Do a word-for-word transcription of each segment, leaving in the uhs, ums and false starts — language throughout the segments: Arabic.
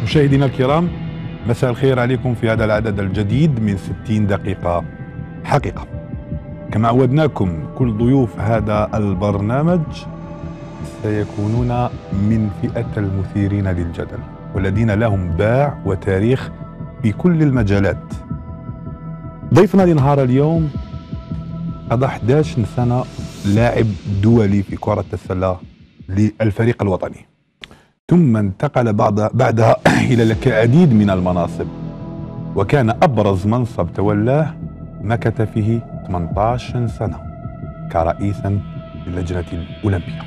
مشاهدينا الكرام، مساء الخير عليكم في هذا العدد الجديد من ستين دقيقة حقيقة. كما عودناكم كل ضيوف هذا البرنامج سيكونون من فئة المثيرين للجدل والذين لهم باع وتاريخ في كل المجالات. ضيفنا لنهار اليوم قضى أحد عشر سنة لاعب دولي في كرة السلة للفريق الوطني، ثم انتقل بعد بعدها إلى العديد من المناصب، وكان أبرز منصب تولاه مكث فيه ثمانية عشر سنة كرئيسا للجنة الأولمبية.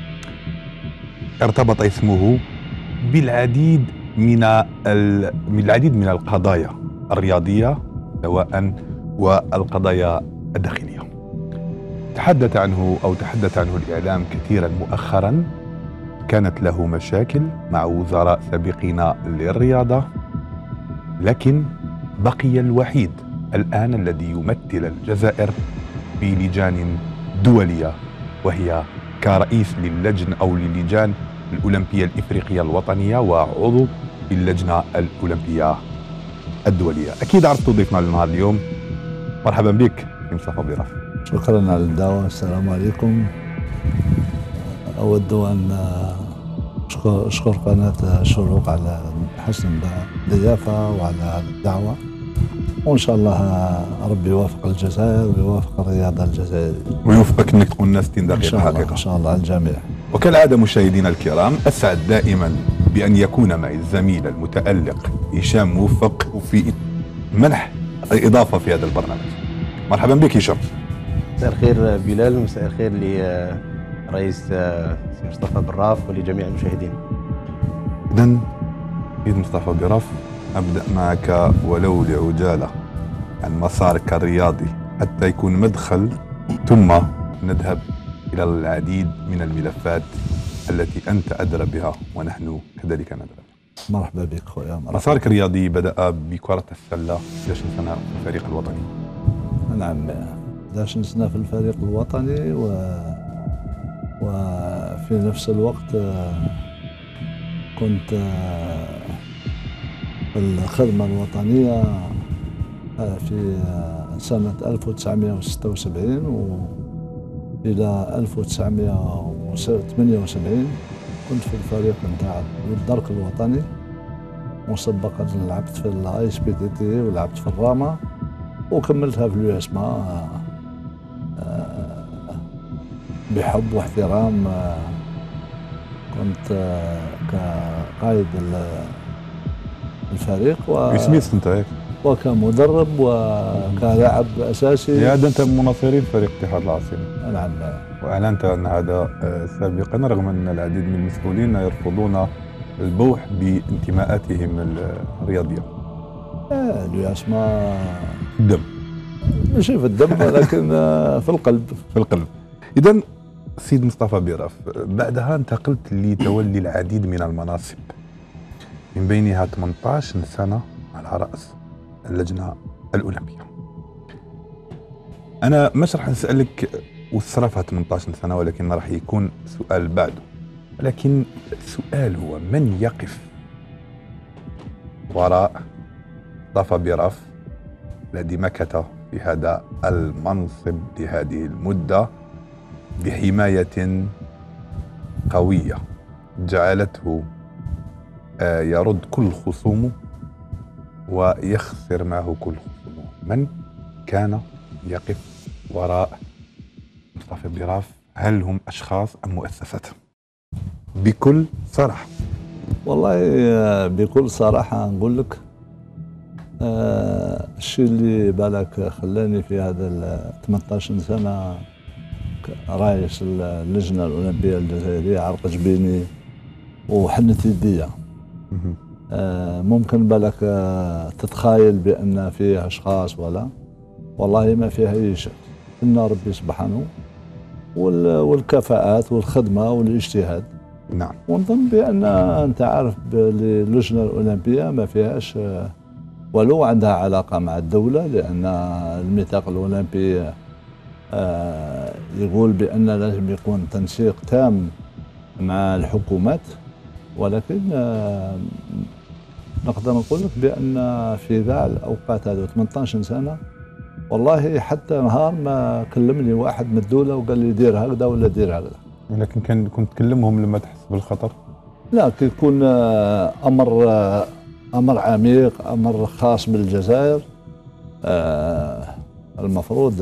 ارتبط اسمه بالعديد من العديد من القضايا الرياضية سواء والقضايا الداخلية. تحدث عنه أو تحدث عنه الإعلام كثيرا مؤخرا. كانت له مشاكل مع وزراء سابقين للرياضة، لكن بقي الوحيد الآن الذي يمثل الجزائر في لجان دولية، وهي كرئيس للجنة أو للجان الأولمبية الإفريقية الوطنية وعضو في اللجنة الأولمبية الدولية. أكيد عرفتوا ضيفنا لنهار اليوم. مرحبا بك مصطفى بيرف. شكرا على الدعوة. السلام عليكم. أود أن أشكر قناة شروق على حسن الضيافة وعلى الدعوة، وإن شاء الله ربي يوفق الجزائر ويوفق الرياضة الجزائرية ويوفقك أنك تكون ناس ستين دقيقة حقيقة إن شاء الله الجميع. وكالعادة مشاهدينا الكرام، أسعد دائما بأن يكون معي الزميل المتألق هشام موفق وفي منح الإضافة في هذا البرنامج. مرحبا بك هشام. مساء الخير بلال، مساء الخير لرئيس سي مصطفى براف ولجميع المشاهدين. إذن سيد مصطفى براف، أبدأ معك ولو لعجالة عن مسارك الرياضي حتى يكون مدخل، ثم نذهب إلى العديد من الملفات التي أنت أدرى بها ونحن كذلك ندرى. مرحبا بك خويا. مرحبا. مسارك الرياضي بدأ بكرة السلة أحد عشر سنة في الفريق الوطني. نعم، أحد عشر سنة في الفريق الوطني، و... وفي نفس الوقت كنت في الخدمة الوطنية في سنة ألف وتسعمائة وستة وسبعين وإلى ألف وتسعمائة وثمانية وسبعين كنت في الفريق نتاع الدرك الوطني. مسبقا لعبت في الاي اس بي تي تي ولعبت في الراما وكملتها في اليو اسما بحب واحترام. كنت كقائد الفريق و سميت انت هيك وكمدرب وكلاعب اساسي. يا انت من مناصرين فريق اتحاد العاصمه. نعم. واعلنت عن هذا سابقا، رغم ان العديد من المسؤولين يرفضون البوح بانتماءاتهم الرياضيه. اليو اسما الدم، ماشي في الدم ولكن في القلب. في القلب. اذا سيد مصطفى بيرف، بعدها انتقلت لتولي العديد من المناصب، من بينها ثمانية عشر سنة على رأس اللجنة الأولمبية. أنا مش راح نسألك وصرفها ثمانية عشر سنة، ولكن راح يكون سؤال بعده. لكن السؤال هو: من يقف وراء مصطفى بيرف الذي مكث في هذا المنصب لهذه المدة بحماية قوية جعلته يرد كل خصومه ويخسر معه كل خصومه؟ من كان يقف وراء مصطفى بيرف؟ هل هم أشخاص أم مؤسسات؟ بكل صراحة. والله بكل صراحة نقول لك آه الشيء اللي بالك خلاني في هذا ال ثمانية عشر سنة رئيس اللجنة الأولمبية الجزائرية عرق جبيني وحنت يديا. آه ممكن بالك آه تتخيل بأن فيه أشخاص، ولا والله ما فيها أي شيء، إن ربي سبحانه والكفاءات والخدمة والاجتهاد. نعم. ونظن بأن أنت عارف اللجنة الأولمبية ما فيهاش ولو عندها علاقة مع الدولة، لأن الميثاق الأولمبي آه يقول بأن لازم يكون تنسيق تام مع الحكومات، ولكن آه نقدر نقول لك بان في كاع الاوقات هذو ثمنطاش سنه والله حتى نهار ما كلمني واحد من الدوله وقال لي دير هكذا ولا دير هكذا. ولكن كان كنت تكلمهم لما تحس بالخطر؟ لا، كيكون امر امر عميق، امر خاص بالجزائر، المفروض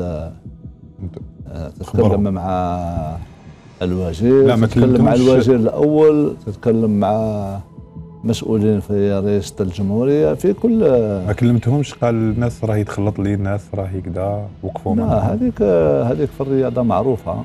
تتكلم مع الوزير، لا ما تتكلم مع الوزير الاول، تتكلم مع مسؤولين في رئاسة الجمهورية في كل. ما كلمتهمش؟ قال الناس راهي تخلط لي، الناس راهي كذا، وقفوا معها؟ لا، هذيك هذيك في الرياضة معروفة،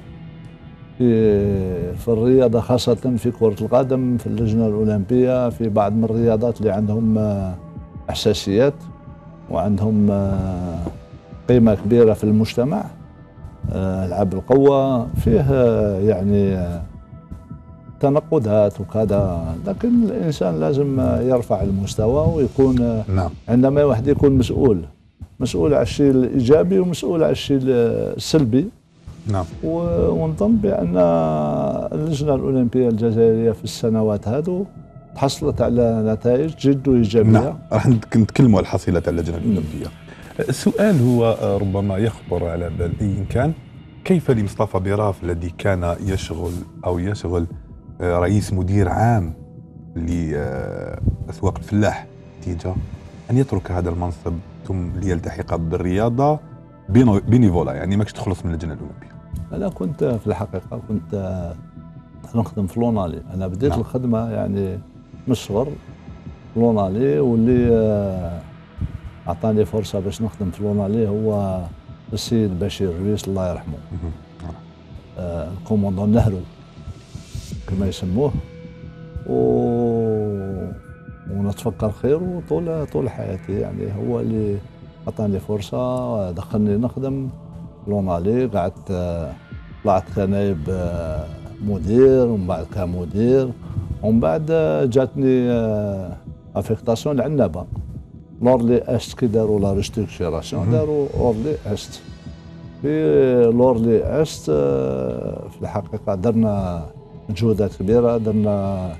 في في الرياضة خاصة في كرة القدم، في اللجنة الأولمبية، في بعض من الرياضات اللي عندهم حساسيات وعندهم قيمة كبيرة في المجتمع، ألعاب القوة فيه يعني تنقدات وكذا، لكن الإنسان لازم يرفع المستوى ويكون نعم. عندما واحد يكون مسؤول مسؤول على الشيء الإيجابي ومسؤول على الشيء السلبي. نعم. ونظن بأن اللجنة الأولمبية الجزائرية في السنوات هذو تحصلت على نتائج جد إيجابية. نعم، راح نتكلموا على الحصيلة تاع اللجنة الأولمبية. السؤال هو ربما يخطر على بال أي كان، كيف لمصطفى براف الذي كان يشغل أو يشغل رئيس مدير عام لأسواق الفلاح تيجا أن يترك هذا المنصب ثم ليلتحق بالرياضة بينيفولا، يعني ماكش تخلص من اللجنة الأولمبية؟ أنا كنت في الحقيقة كنت نخدم في لونالي. أنا بديت نعم. الخدمة يعني من الصغر في لونالي، واللي أعطاني فرصة باش نخدم في لونالي هو السيد بشير رويس الله يرحمه، آه الكوموندون نهرو كما يسموه، و... ونتفكر خير وطول طول حياتي يعني هو اللي عطاني فرصة دخلني نخدم لونالي. قعدت طلعت كنايب مدير ومن بعد كمدير، ومن بعد جاتني افيكتاسيون لعنابة لورلي است كي داروا لا ريستركتوراسيون، داروا لورلي است. في لورلي است في الحقيقة درنا مجهودات كبيرة، درنا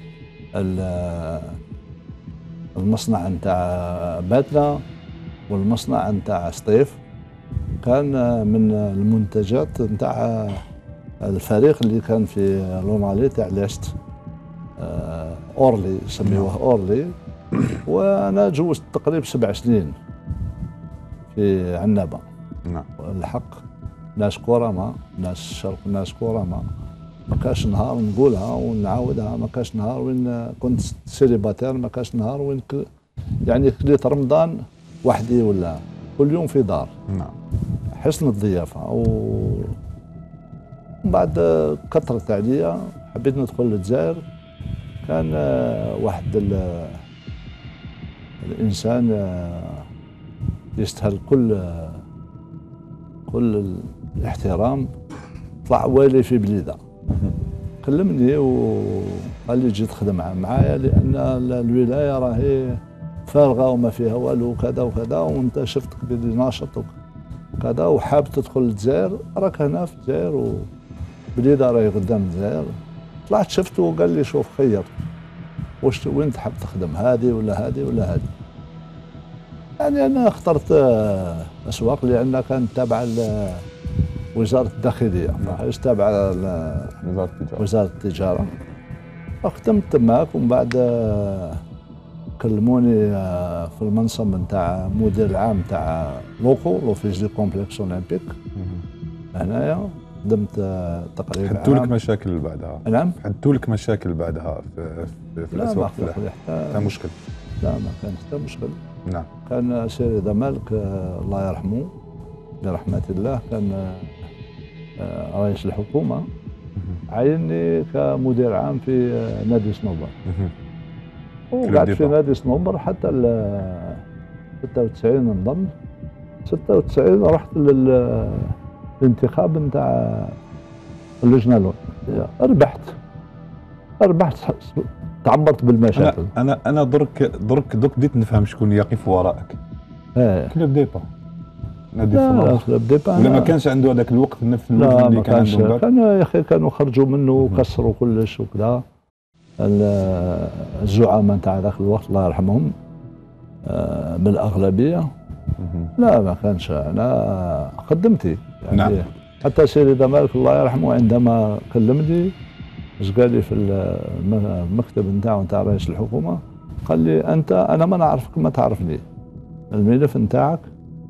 المصنع نتاع باتنا والمصنع نتاع سطيف، كان من المنتجات نتاع الفريق اللي كان في لونالي تاع ليست، اورلي يسميوه اورلي. وانا جوزت تقريبا سبع سنين في عنابه. نعم. الحق ناس كرماء، ناس الشرق ناس كرماء، ما كاش نهار نقولها ونعاودها، ما كاش نهار وين كنت سيليباتير، ما كاش نهار وين يعني كليت رمضان وحدي ولا كل يوم في دار. نعم. حسن الضيافه. ومن بعد كثرت عليا، حبيت ندخل للجزائر. كان واحد الانسان يستاهل كل كل الاحترام، طلع والي في بليده، كلمني وقال لي جي تخدم معايا لان الولايه راهي فارغه وما فيها والو كذا وكذا، وانت شفتك بلي ناشط وكذا وحاب تدخل للجزائر، راك هنا في الجزائر وبليده راهي قدام الجزائر. طلعت شفته وقال لي شوف خير، واش وين تحب تخدم، هذه ولا هذه ولا هذه؟ يعني انا اخترت اسواق لان كانت تابعه لوزاره الداخليه، ماهيش تابعه وزاره التجاره. خدمت تماك، ومن بعد كلموني في المنصب نتاع مدير العام نتاع لوكو لوفيس دي كومبلكس اولمبيك هنايا. خدمت تقريبا حدتوا لك مشاكل بعدها؟ نعم. حدتوا لك مشاكل بعدها في في, في الاسواق؟ لا، ما حتى مشكل. لا، ما كان حتى مشكل. نعم. كان سيري ذا مالك الله يرحمه برحمة الله، كان رئيس الحكومة، عيني كمدير عام في نادي صنوبر، وقعدت في نادي صنوبر حتى ال ستة وتسعين نظن. ستة وتسعين رحت للانتخاب نتاع اللجنة الأولمبية، ربحت ربحت تعبرت بالمشاكل. انا انا انا درك درك دوك بديت نفهم شكون يقف وراءك. ايه كلوب ديبا، نادي لا كلوب ديبا ولا ما كانش عنده هذاك الوقت نفس الوزن اللي كان عنده من بعد؟ كان يا اخي كانوا خرجوا منه وكسروا كلش وكذا. الزعماء نتاع ذاك الوقت الله يرحمهم آه بالاغلبيه. لا ما كانش، انا خدمتي يعني. نعم. حتى سيدي مالك الله يرحمه عندما كلمني اش قال لي في المكتب نتاعو نتاع رئيس الحكومه، قال لي انت انا ما نعرفك ما تعرفني، الملف نتاعك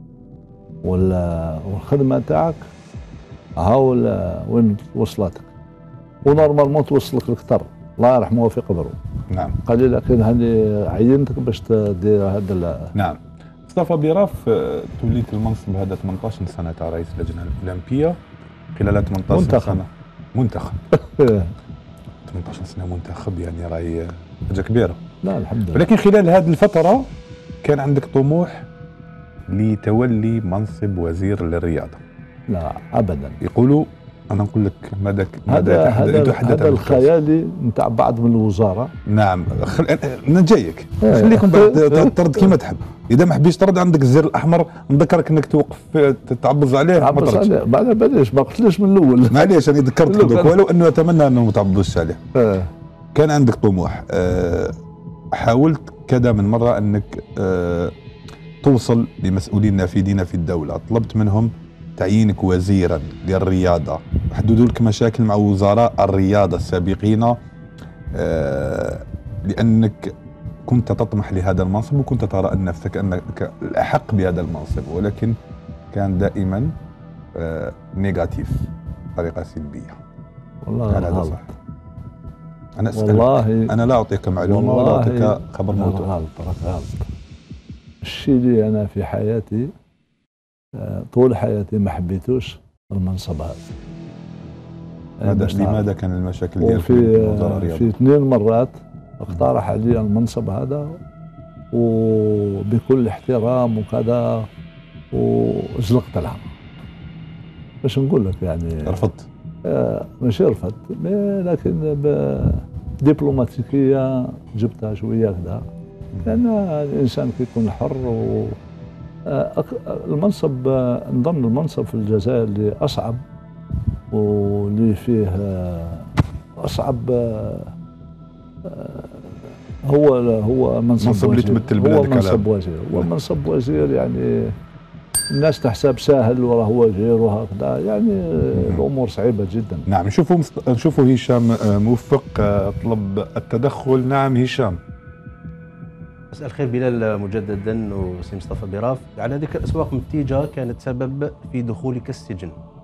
والخدمه نتاعك هاو وين وصلتك، ونورمالمون توصلك اكثر الله يرحمه في قبره. نعم. قال لي لكن هاني عينتك باش تدير هذا. نعم. مصطفى بيراف توليت المنصب هذا ثمانية عشر سنه تاع رئيس اللجنه الاولمبيه خلال ثمانية عشر منتخب. سنه منتخب ثمانية عشر سنه منتخب، يعني راهي حاجه كبيره. لا الحمد لله. ولكن خلال هذه الفتره كان عندك طموح لتولي منصب وزير للرياضه. لا ابدا. يقولوا انا نقول لك ماذا هذا هذا هذا الخيالي نتاع بعض من الوزراء. نعم. خل... انا جايك خليكم بعد ترد كيما تحب. اذا ما حبيش ترد عندك الزر الاحمر، نذكرك انك توقف تعبز عليه. تعبز عليه بعد بلاش ما قلتليش من الاول. معليش انا ذكرتك ولو انه اتمنى انه ما تعبزوش عليه. اه. كان عندك طموح، أه حاولت كذا من مره انك أه توصل لمسؤولين نافذين في الدوله، طلبت منهم تعيينك وزيرا للرياضه، حددوا لك مشاكل مع وزراء الرياضه السابقين أه لانك كنت تطمح لهذا المنصب وكنت ترى أن نفسك أنك الأحق بهذا المنصب، ولكن كان دائما آه نيجاتيف، طريقة سلبية. والله هذا غلط. صح. أنا أسألك، والله أنا لا أعطيك معلومة ولا أعطيك خبر موضوع. غلط غلط. الشيء اللي أنا في حياتي آه طول حياتي ما حبيتوش المنصب هذا. هذا لماذا كان المشاكل ديالك في وزراء الرياضة؟ في اثنين مرات اقترح علي المنصب هذا وبكل احترام وكذا وزلقت لها. باش نقول لك يعني رفضت؟ آه ماشي رفضت، لكن بدبلوماتيكيه جبتها شويه كذا، لان الانسان كيكون حر. و المنصب نظن المنصب في الجزائر اللي اصعب واللي فيه اصعب هو هو منصب, منصب اللي تمثل بلادك. هو منصب وزير. هو منصب وزير يعني الناس تحسب سهل وراه وزير وهكذا، يعني الامور صعيبه جدا. نعم. نشوفوا مست... نشوفوا هشام موفق طلب التدخل. نعم هشام. مساء الخير بلال مجددا وسي مصطفى بيراف. على ذكر اسواق متيجه كانت سبب في دخولك السجن.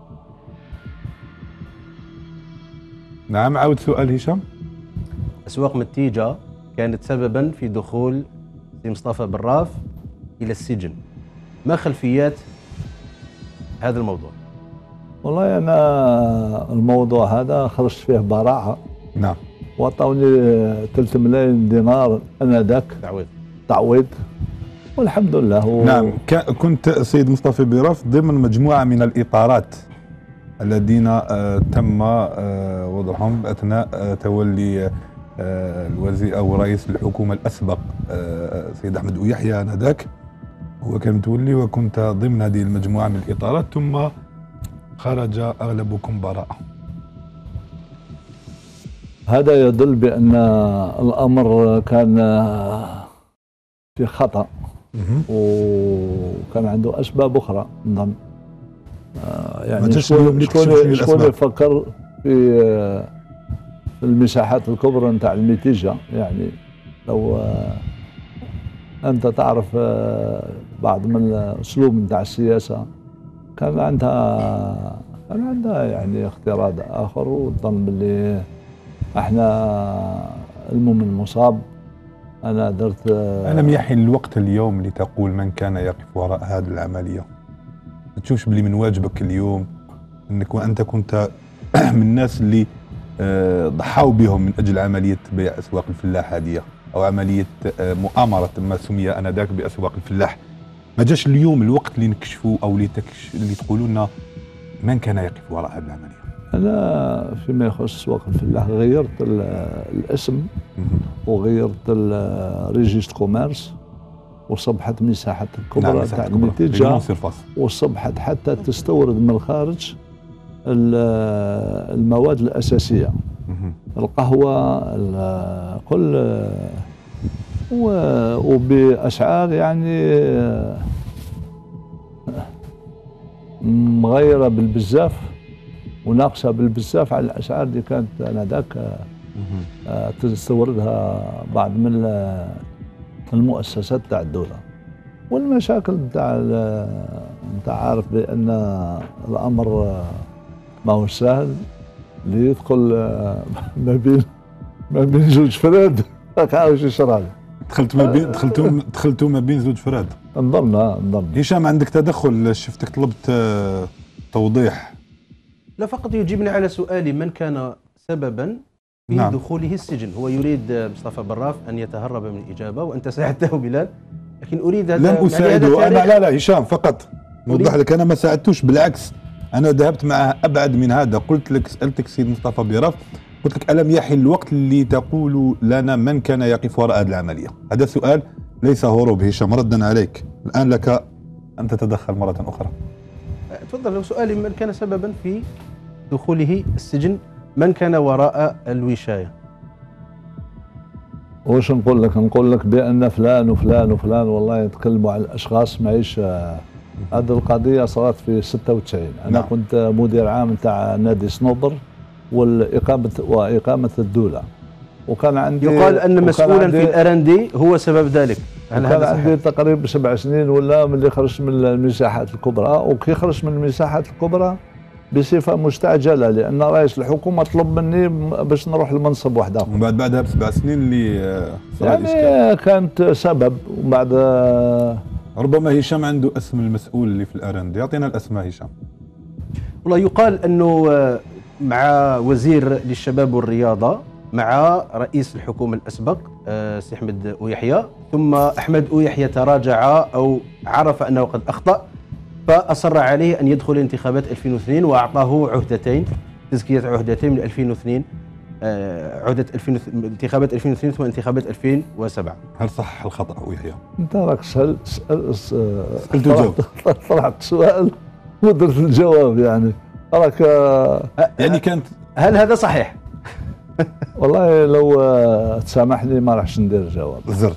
نعم عاود سؤال هشام. اسواق متيجه كانت سببا في دخول سي مصطفى براف الى السجن، ما خلفيات هذا الموضوع؟ والله انا الموضوع هذا خرجت فيه براعه. نعم. وعطاوني ثلاثة ملايين دينار انذاك تعويض تعويض والحمد لله. و... نعم. كنت سيد مصطفى بيراف ضمن مجموعه من الاطارات الذين آه تم آه وضعهم اثناء آه تولي آه الوزير او رئيس الحكومه الاسبق آه سيد احمد يحيى انذاك، هو كان متولي وكنت ضمن هذه المجموعه من الاطارات، ثم خرج اغلبكم براءه. هذا يدل بان الامر كان في خطا وكان عنده اسباب اخرى نظن. يعني شكون شكون يفكر في في المساحات الكبرى نتاع المتيجه. يعني لو انت تعرف بعض من الاسلوب نتاع السياسه كان عندها كان عندها يعني اختراض اخر، وظن باللي احنا المؤمن مصاب. انا درت. ألم يحن الوقت اليوم لتقول من كان يقف وراء هذه العمليه؟ ما تشوفش بلي من واجبك اليوم انك وانت كنت من الناس اللي ضحوا بهم من اجل عمليه بيع اسواق الفلاح هذه، او عمليه مؤامره ما سمي انذاك باسواق الفلاح، ما جاش اليوم الوقت اللي نكشفوا او اللي اللي تقولوا لنا من كان يقف وراء هذه العمليه؟ انا فيما يخص اسواق الفلاح غيرت الاسم وغيرت ريجيست كوميرس وصبحت مساحه الكبرى تاع المتيجه، وصبحت حتى تستورد من الخارج المواد الاساسيه، القهوه، كل وبأشعار يعني مغيرة بالبزاف وناقصة بالبزاف على الأشعار اللي كانت آنذاك تستوردها بعض من المؤسسات تاع الدولة. والمشاكل تاع انت عارف بأن الأمر ما هو سهل، اللي يدخل ما بين ما بين زوج فراد راك عاوز يشرح لي. دخلت ما بين دخلتوا دخلتوا ما بين زوج فراد. نظرنا نظرنا. هشام عندك تدخل، شفتك طلبت توضيح. لا، فقط يجيبني على سؤالي من كان سببا في نعم. دخوله السجن. هو يريد مصطفى براف أن يتهرب من الإجابة وأنت ساعدته بلال، لكن أريد هذا. لم أساعده أنا، لا لا هشام فقط نوضح لك، أنا ما ساعدتوش، بالعكس أنا ذهبت معه أبعد من هذا. قلت لك، سألتك سيد مصطفى براف، قلت لك ألم يحل الوقت اللي تقول لنا من كان يقف وراء هذه العملية؟ هذا سؤال ليس هروب. هشام ردا عليك، الآن لك أن تتدخل مرة أخرى. تفضل. لو سؤالي من كان سببا في دخوله السجن، من كان وراء الوشاية؟ واش نقول لك؟ نقول لك بأن فلان وفلان وفلان، والله يتكلموا على الأشخاص. معيش هذه القضية صارت في ستة وتسعين. أنا نعم. كنت مدير عام تاع نادي صنوبر والإقامة وإقامة الدولة، وكان عندي يقال أن مسؤولا في الأرندي هو سبب ذلك. هل كان عندي تقريبا سبع سنين ولا من اللي خرج من المساحات الكبرى، وكي خرج من المساحات الكبرى بصفة مستعجلة لأن رئيس الحكومة طلب مني باش نروح لمنصب واحد آخر. ومن بعد بعدها بسبع سنين اللي يعني كانت سبب. وبعد ربما هشام عنده اسم المسؤول اللي في الأرندي، يعطينا الأسماء هشام. والله يقال أنه مع وزير للشباب والرياضة، مع رئيس الحكومة الأسبق سي أحمد أويحيى، ثم أحمد أويحيى تراجع أو عرف أنه قد أخطأ فأصر عليه أن يدخل انتخابات ألفين واثنين وأعطاه عهدتين، تزكية عهدتين من ألفين واثنين، عهدة ألفين انتخابات ألفين واثنين ثم انتخابات ألفين وسبعة. هل صح الخطأ أويحيى؟ أنت راك سأل سأل طرحت سؤال ودرت الجواب، يعني راك يعني كانت. هل هذا صحيح؟ والله لو تسامح لي ما راحش ندير الجواب. زر.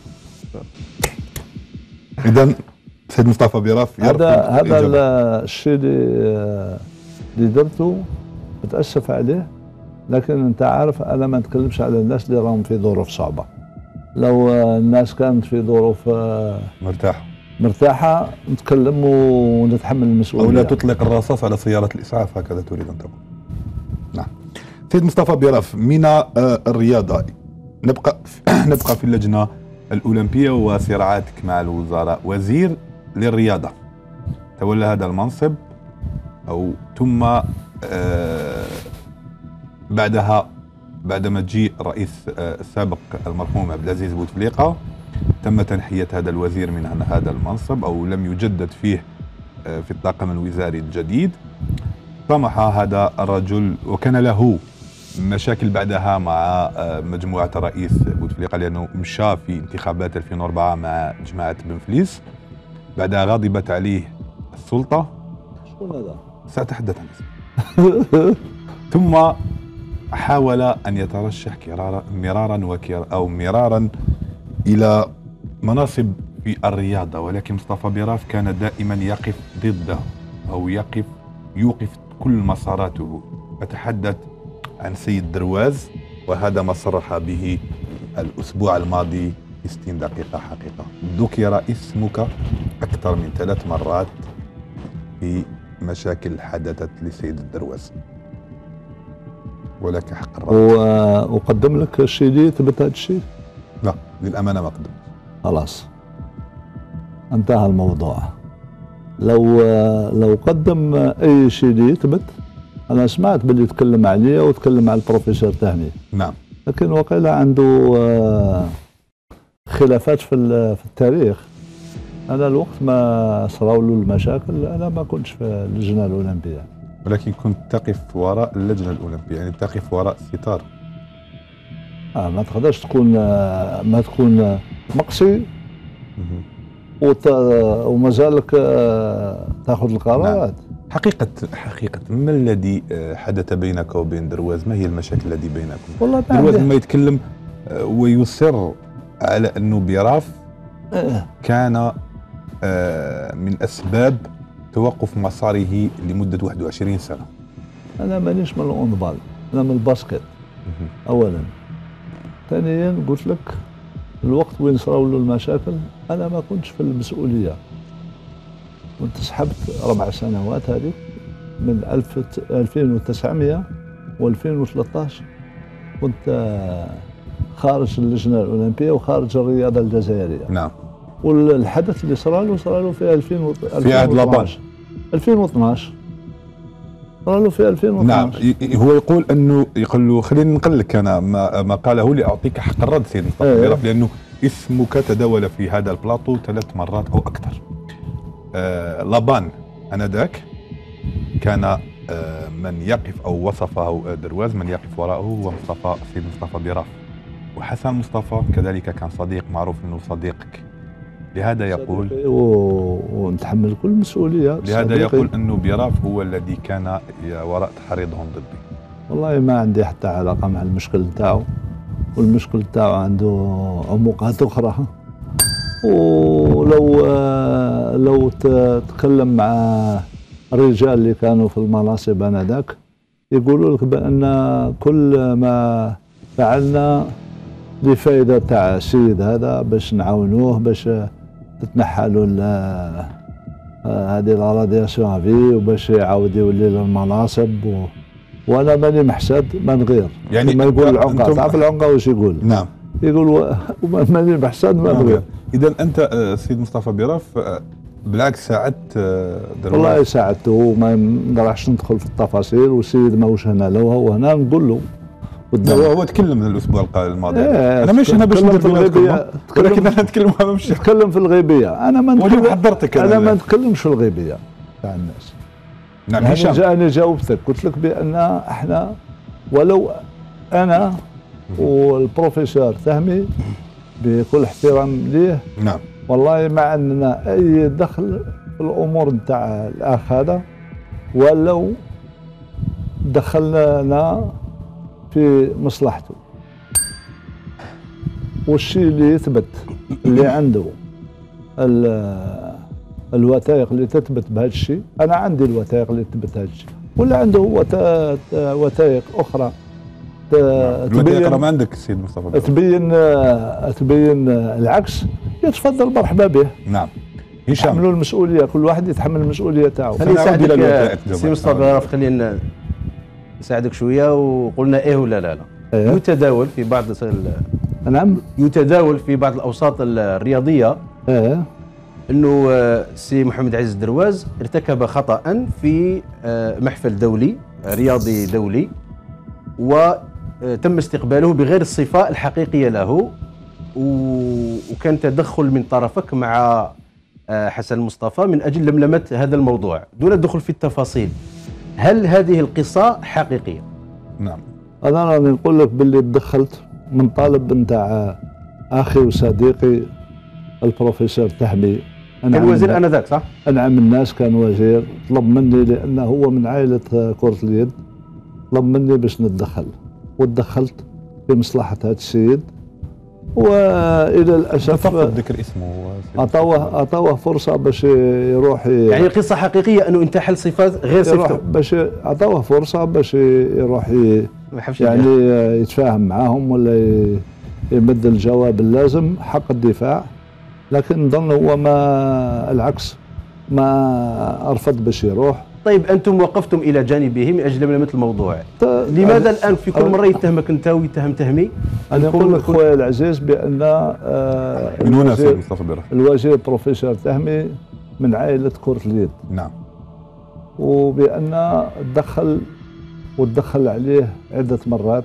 إذا سيد مصطفى براف هذا هذا الشيء اللي اللي درته متأسف عليه، لكن انت عارف انا ما نتكلمش على الناس اللي راهم في ظروف صعبه. لو الناس كانت في ظروف مرتاحه مرتاحه نتكلم ونتحمل المسؤوليه. او لا تطلق الرصاص على سياره الاسعاف، هكذا تريد ان تقول. نعم. سيد مصطفى براف، من الرياضه نبقى نبقى في اللجنه الاولمبيه وصراعاتك مع الوزراء. وزير للرياضه تولى هذا المنصب او ثم آه بعدها بعد مجيء الرئيس السابق المرحوم عبد العزيز بوتفليقه تم تنحية هذا الوزير من هذا المنصب او لم يجدد فيه في الطاقم الوزاري الجديد. طمح هذا الرجل وكان له مشاكل بعدها مع مجموعة الرئيس بوتفليقه لأنه مشى في انتخابات ألفين وأربعة مع جماعة بنفليس، بعدها غضبت عليه السلطة. شو هذا؟ سأتحدث عن اسمه. ثم حاول أن يترشح مرارا وكرارا أو مرارا إلى مناصب في الرياضة، ولكن مصطفى براف كان دائما يقف ضده أو يقف يوقف كل مساراته. أتحدث عن سيد درواز، وهذا ما صرح به الأسبوع الماضي في ستين دقيقة حقيقة. ذكر اسمك أكثر من ثلاث مرات في مشاكل حدثت لسيد الدرواز، ولك حق الرد. وقدم لك الشيء اللي يثبت هذا الشيء؟ لا للأمانة ما قدم. خلاص انتهى الموضوع. لو لو قدم أي شيء اللي يثبت، أنا سمعت باللي يتكلم عليه وتكلم على البروفيسور تهمي. نعم. لكن وقيل عنده خلافات في في التاريخ. أنا الوقت ما صراو له المشاكل أنا ما كنتش في اللجنة الأولمبية. ولكن كنت تقف وراء اللجنة الأولمبية، يعني تقف وراء الستار. آه ما تقدرش تكون ما تكون مقصي وت... ومازالك تاخذ القرارات. نعم. حقيقة حقيقة ما الذي حدث بينك وبين درواز؟ ما هي المشاكل التي بينكم؟ والله درواز لما يتكلم ويصر على أنه بيراف إيه. كان آه، من أسباب توقف مساره لمدة واحد وعشرين سنة. انا مانيش من الاونبال، انا من الباسكت اولا. ثانيا قلت لك الوقت وين صراو له المشاكل انا ما كنتش في المسؤوليه، كنت سحبت اربع سنوات هذه من ألفين وتسعمائة وألفين وثلاثة عشر كنت خارج اللجنه الاولمبيه وخارج الرياضه الجزائريه. نعم. والحدث اللي صرا له صرا له في ألفين واثناش في عهد لابان ألفين واثناش صرا له في ألفين واثناش. نعم. هو يقول انه يقول له خليني نقل لك انا ما, ما قاله لاعطيك حق الرد سيد مصطفى بيراف، لانه اسمك تداول في هذا البلاطو ثلاث مرات او اكثر. آه لابان انذاك كان آه من يقف او وصفه درواز من يقف وراءه هو مصطفى سيد مصطفى بيراف، وحسن مصطفى كذلك كان صديق معروف انه صديقك، لهذا يقول ونتحمل كل مسؤوليه. لهذا يقول انه بيراف هو الذي كان وراء تحريضهم ضدي. والله ما عندي حتى علاقه مع المشكل نتاعو، والمشكل نتاعو عنده عمقات اخرى. ولو لو تتكلم مع الرجال اللي كانوا في المناصب انذاك يقولوا لك بان كل ما فعلنا لفائده تاع السيد هذا باش نعاونوه باش تتنحى له هذه الارادياسيون في وباش يعاود يولي للمناصب و... وانا ماني محسد ما نغير يعني ما يقول العنقه. تعرف العنقه واش يقول؟ نعم يقول و... ماني محسد ما نغير. اذا انت سيد مصطفى بيراف بالعكس ساعدت درواز. والله ساعدته وما نقدرش ندخل في التفاصيل، والسيد ماهوش هنا لو هو هنا نقول له. هو هو تكلم الاسبوع الماضي. إيه انا مش هنا باش ندير في الغيبيه، ولكن انا نتكلم مش نتكلم في الغيبيه. انا ما نتكلم حضرتك انا, أنا ما نتكلمش في الغيبيه تاع الناس. نعم يعني هشام انا جاوبتك قلت لك بان احنا ولو انا والبروفيسور فهمي بكل احترام ليه، نعم والله ما عندنا اي دخل في الامور نتاع الاخ هذا، ولو دخلنا في مصلحته. والشيء اللي يثبت اللي عنده الوثائق اللي تثبت بهذا الشيء، انا عندي الوثائق اللي تثبت هذا الشيء، ولا عنده هو وثائق اخرى الوثائق راه ما عندك السيد مصطفى تبين تبين العكس، يتفضل مرحبا به. نعم هشام يحملوا المسؤوليه، كل واحد يتحمل المسؤوليه تاعو. خلينا نساعدك سي مصطفى بيراف، خلينا نساعدك شويه وقلنا ايه ولا لا لا. إيه؟ يتداول في بعض نعم يتداول في بعض الاوساط الرياضيه ايه انه السي محمد عزيز درواز ارتكب خطأ في محفل دولي رياضي دولي، وتم استقباله بغير الصفة الحقيقية له، وكان تدخل من طرفك مع حسن مصطفى من أجل لملمة هذا الموضوع دون الدخول في التفاصيل. هل هذه القصة حقيقية؟ نعم. أنا راني نقول لك باللي تدخلت من طالب نتاع أخي وصديقي البروفيسور تهمي. كان وزير آنذاك صح؟ أنعم الناس كان وزير، طلب مني لأنه هو من عائلة كرة اليد، طلب مني باش نتدخل، وتدخلت في مصلحة هذا السيد، والى الاسف تفضل ذكر اسمه. اعطوه اعطوه فرصه باش يروح يعني قصه حقيقيه انه انتحل صفات غير صفته، باش اعطوه فرصه باش يروح يعني يتفاهم معاهم ولا يمد الجواب اللازم حق الدفاع، لكن نظن هو ما العكس، ما رفض باش يروح. طيب انتم وقفتم الى جانبه من اجل لملمة الموضوع، لماذا الان في كل مره يتهمك انت ويتهم تهمي؟ انا نقول لك خويا العزيز بان آه من هنا سيد مصطفى بيراف الوزير بروفيسور تهمي من عائله كرة اليد. نعم. وبان تدخل وتدخل عليه عده مرات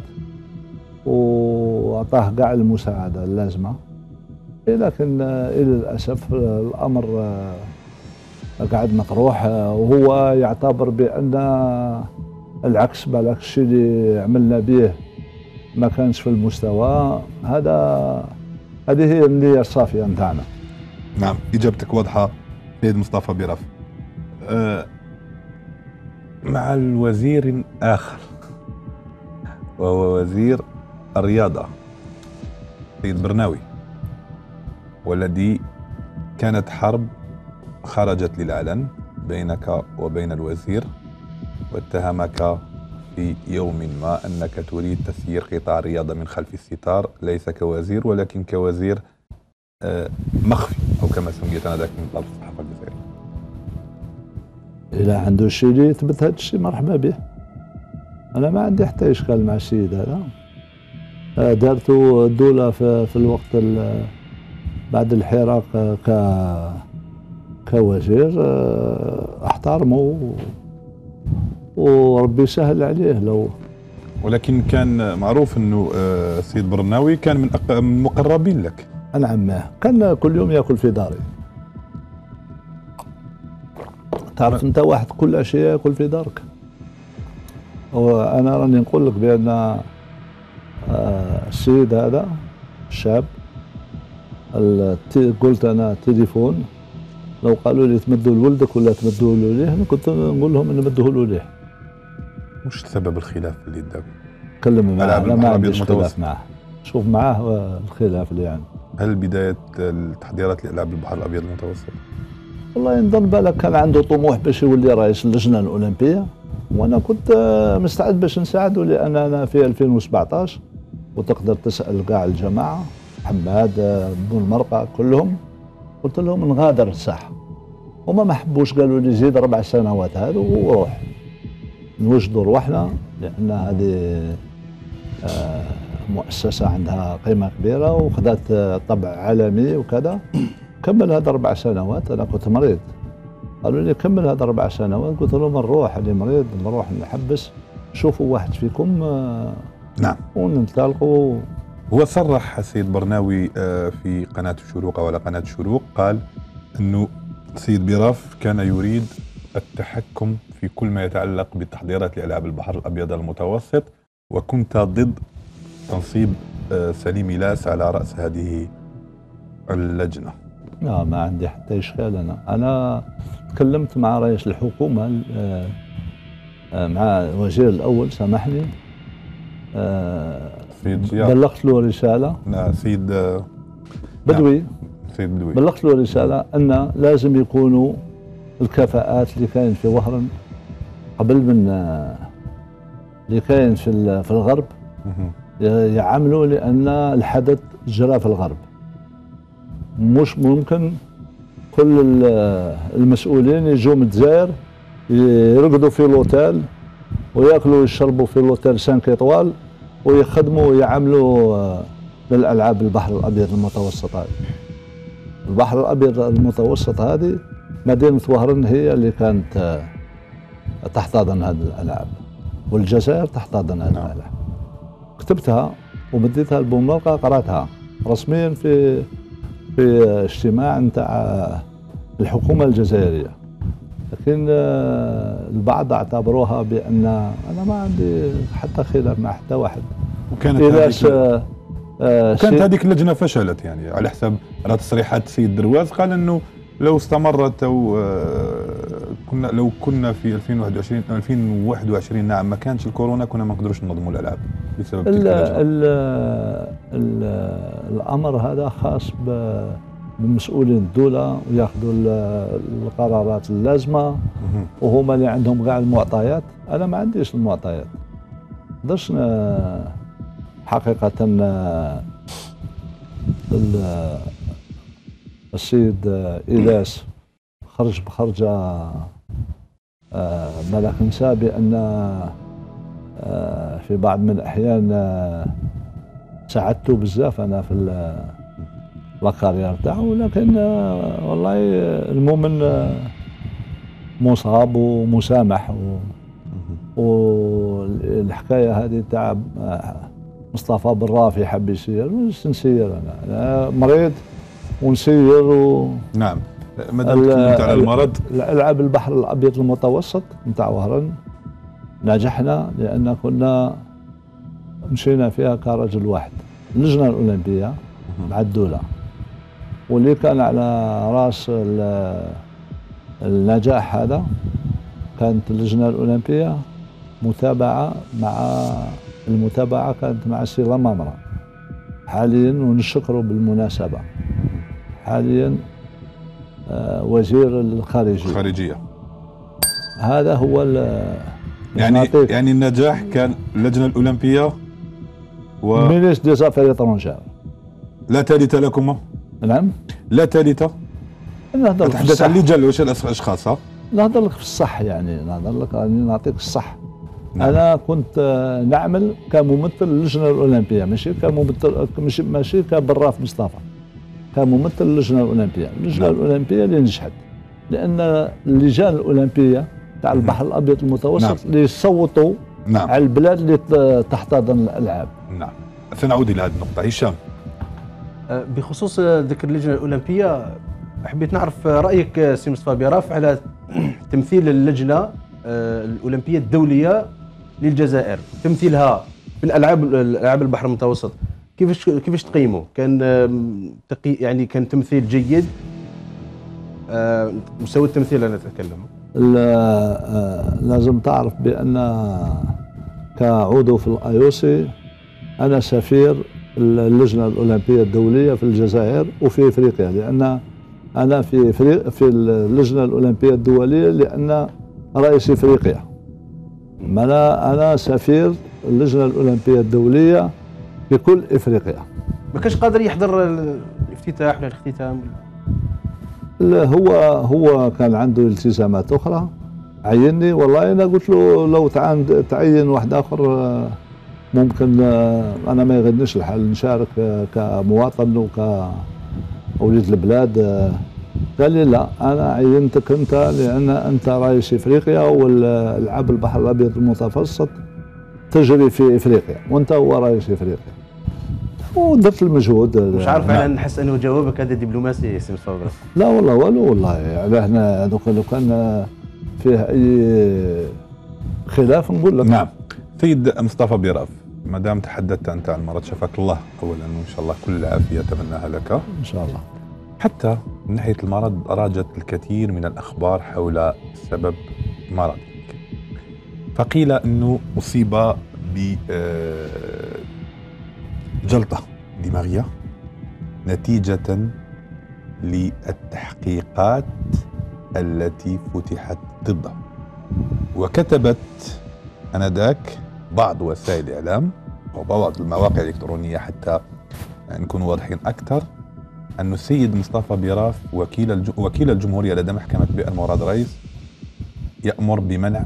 واعطاه كاع المساعده اللازمه، لكن آه الى الاسف الامر آه قاعد مطروح، وهو يعتبر بان العكس، بالعكس الشيء اللي عملنا به ما كانش في المستوى هذا. هذه هي النية الصافية نتاعنا. نعم اجابتك واضحة سيد مصطفى بيراف. أه مع الوزير آخر وهو وزير الرياضة سيد برناوي، والذي كانت حرب خرجت للعلن بينك وبين الوزير، واتهمك في يوم ما أنك تريد تسيير قطاع الرياضة من خلف الستار، ليس كوزير ولكن كوزير مخفي أو كما سميت أنا ذاك من طرف الصحافة الجزائرية. إذا عنده شيء اللي يثبت هذا الشيء مرحبا به، أنا ما عندي حتى إشكال مع السيد هذا. دارته الدولة في, في الوقت بعد الحراك ك كوزير، احترمه وربي يسهل عليه. لو ولكن كان معروف انه السيد برناوي كان من المقربين لك. نعم، كان كل يوم ياكل في داري. تعرف انت واحد كل عشيه ياكل في دارك. وانا راني نقول لك بان السيد هذا الشاب، قلت انا تليفون لو قالوا لي تمدوا لولدك ولا تمدوا له ليه، انا كنت نقول لهم نمدوه له ليه. وش سبب الخلاف اللي داك؟ كلم معاه، انا ما عنديش خلاف معاه. شوف معاه الخلاف اللي يعني. هل بدايه التحضيرات لالعاب البحر الابيض المتوسط؟ والله نظن بالك كان عنده طموح باش يولي رئيس اللجنه الاولمبيه، وانا كنت مستعد باش نساعده، لان انا في ألفين وسبعطاش وتقدر تسال كاع الجماعه حماد بن مرقه كلهم، قلت لهم نغادر الساحه. هما ما حبوش، قالوا لي زيد اربع سنوات هذا وروح نوجدوا رواحنا، لان هذه مؤسسه عندها قيمه كبيره وخذت طبع عالمي وكذا. كمل هذا اربع سنوات، انا كنت مريض، قالوا لي كمل هذا اربع سنوات، قلت لهم نروح، اللي مريض نروح نحبس، شوفوا واحد فيكم. نعم. وننطلقوا. هو صرح السيد برناوي في قناه الشروق ولا قناه الشروق، قال انه السيد بيراف كان يريد التحكم في كل ما يتعلق بالتحضيرات لألعاب البحر الأبيض المتوسط، وكنت ضد تنصيب سليم إيلاس على رأس هذه اللجنة. لا، ما عندي حتى إشكال. أنا أنا تكلمت مع رئيس الحكومة، مع الوزير الأول سامحني، سيد بلغت له رسالة. لا سيد بدوي. سيد بدوي. بلغت له رسالة أن لازم يكونوا الكفاءات اللي كاين في وهران قبل من اللي كاين في في الغرب يعملوا، لأن الحدث جرى في الغرب. مش ممكن كل المسؤولين يجوا من الجزائر يرقدوا في لوتيل وياكلوا ويشربوا في لوتيل سانك ايطوال ويخدموا ويعملوا للألعاب البحر الأبيض المتوسط. هذه البحر الأبيض المتوسط هذه مدينة وهران هي اللي كانت تحتضن هذه الألعاب، والجزائر تحتضن هذه الألعاب. كتبتها ومديتها لبومرقة، قراتها رسميا في في اجتماع نتاع الحكومة الجزائرية، لكن البعض اعتبروها بأن أنا ما عندي حتى خلاف مع حتى واحد. وكانت هذيك آه كانت هذيك اللجنة فشلت، يعني على حسب تصريحات السيد درواز، قال انه لو استمرت او كنا لو كنا في ألفين وواحد وعشرين ألفين وواحد وعشرين نعم ما كانش الكورونا كنا ما نقدروش ننظموا الالعاب بسبب تلك اللجنة. ال ال الامر هذا خاص بمسؤولين الدولة وياخذوا القرارات اللازمة، وهما اللي عندهم كاع المعطيات. انا ما عنديش المعطيات. درش حقيقة السيد إيلاس خرج بخرجة ما لا ننسى بأن في بعض من الأحيان ساعدته بزاف أنا في الكارير تاعو، لكن والله المؤمن مصاب ومسامح، والحكاية هذه تاع مصطفى بالرافي حب يسير، مش نسير انا, أنا مريض ونسير و نعم. مادام تكلمت على المرض، العاب البحر الابيض المتوسط نتاع وهران نجحنا لان كنا مشينا فيها كرجل واحد، اللجنه الاولمبيه مع الدوله، واللي كان على راس النجاح هذا كانت اللجنه الاولمبيه متابعه مع المتابعة كانت مع السي لامامرا حاليا، ونشكره بالمناسبة حاليا آه، وزير الخارجية. الخارجية. هذا هو يعني يعني النجاح كان اللجنة الأولمبية و مينيستر دي زافير إترونجير. لا ثالث لكما؟ نعم. لا ثالثة؟ نهضر تحدث عن اللجان واش الأشخاص؟ نهضر لك في الصح، يعني نهضر لك راني نعطيك الصح. نعم. أنا كنت نعمل كممثل اللجنة الأولمبية، ماشي كممثل، ماشي ماشي كبراف مصطفى، كممثل اللجنة الأولمبية. اللجنة نعم. الأولمبية اللي نجحت لأن اللجان الأولمبية تاع البحر الأبيض المتوسط نعم. اللي يصوتوا نعم. على البلاد اللي تحتضن الألعاب. نعم. سنعود إلى هذه النقطة. هشام. بخصوص ذكر اللجنة الأولمبية، حبيت نعرف رأيك سي مصطفى بيراف على تمثيل اللجنة الأولمبية الدولية للجزائر، تمثيلها في الألعاب الألعاب البحر المتوسط. كيفاش كيفاش تقيمه؟ كان تقي يعني كان تمثيل جيد؟ مستوى التمثيل أنا أتكلم. لازم تعرف بأن كعضو في الأيوسي أنا سفير اللجنة الأولمبية الدولية في الجزائر وفي إفريقيا، لأن أنا في في اللجنة الأولمبية الدولية لأن رئيس إفريقيا. أنا أنا سفير اللجنة الأولمبية الدولية في كل إفريقيا. ما كانش قادر يحضر الافتتاح ولا الاختتام؟ هو هو كان عنده التزامات أخرى، عيني. والله أنا قلت له لو تعين واحد آخر ممكن أنا ما يغنيش الحال نشارك كمواطن وكوليد البلاد. قال لي لا، أنا عينتك أنت لأن أنت رئيس إفريقيا والألعاب البحر الأبيض المتوسط تجري في إفريقيا وأنت هو رئيس إفريقيا. ودرت المجهود. مش عارف انا نحس انه جوابك هذا دبلوماسي سي مصطفى. لا والله والو والله، على هنا دوك لو كان فيه اي خلاف نقول لك. نعم. سيد مصطفى بيراف، ما دام تحدثت انت عن المرض، شفاك الله اولا وان شاء الله كل العافيه اتمناها لك ان شاء الله. حتى من ناحيه المرض راجت الكثير من الاخبار حول سبب مرضك، فقيل انه اصيب ب جلطة دماغية نتيجة للتحقيقات التي فتحت ضده. وكتبت آنذاك بعض وسائل الإعلام وبعض المواقع الإلكترونية حتى نكون واضحين أكثر أن السيد مصطفى بيراف وكيل الج... وكيل الجمهورية لدى محكمة بئر مراد رئيس يأمر بمنع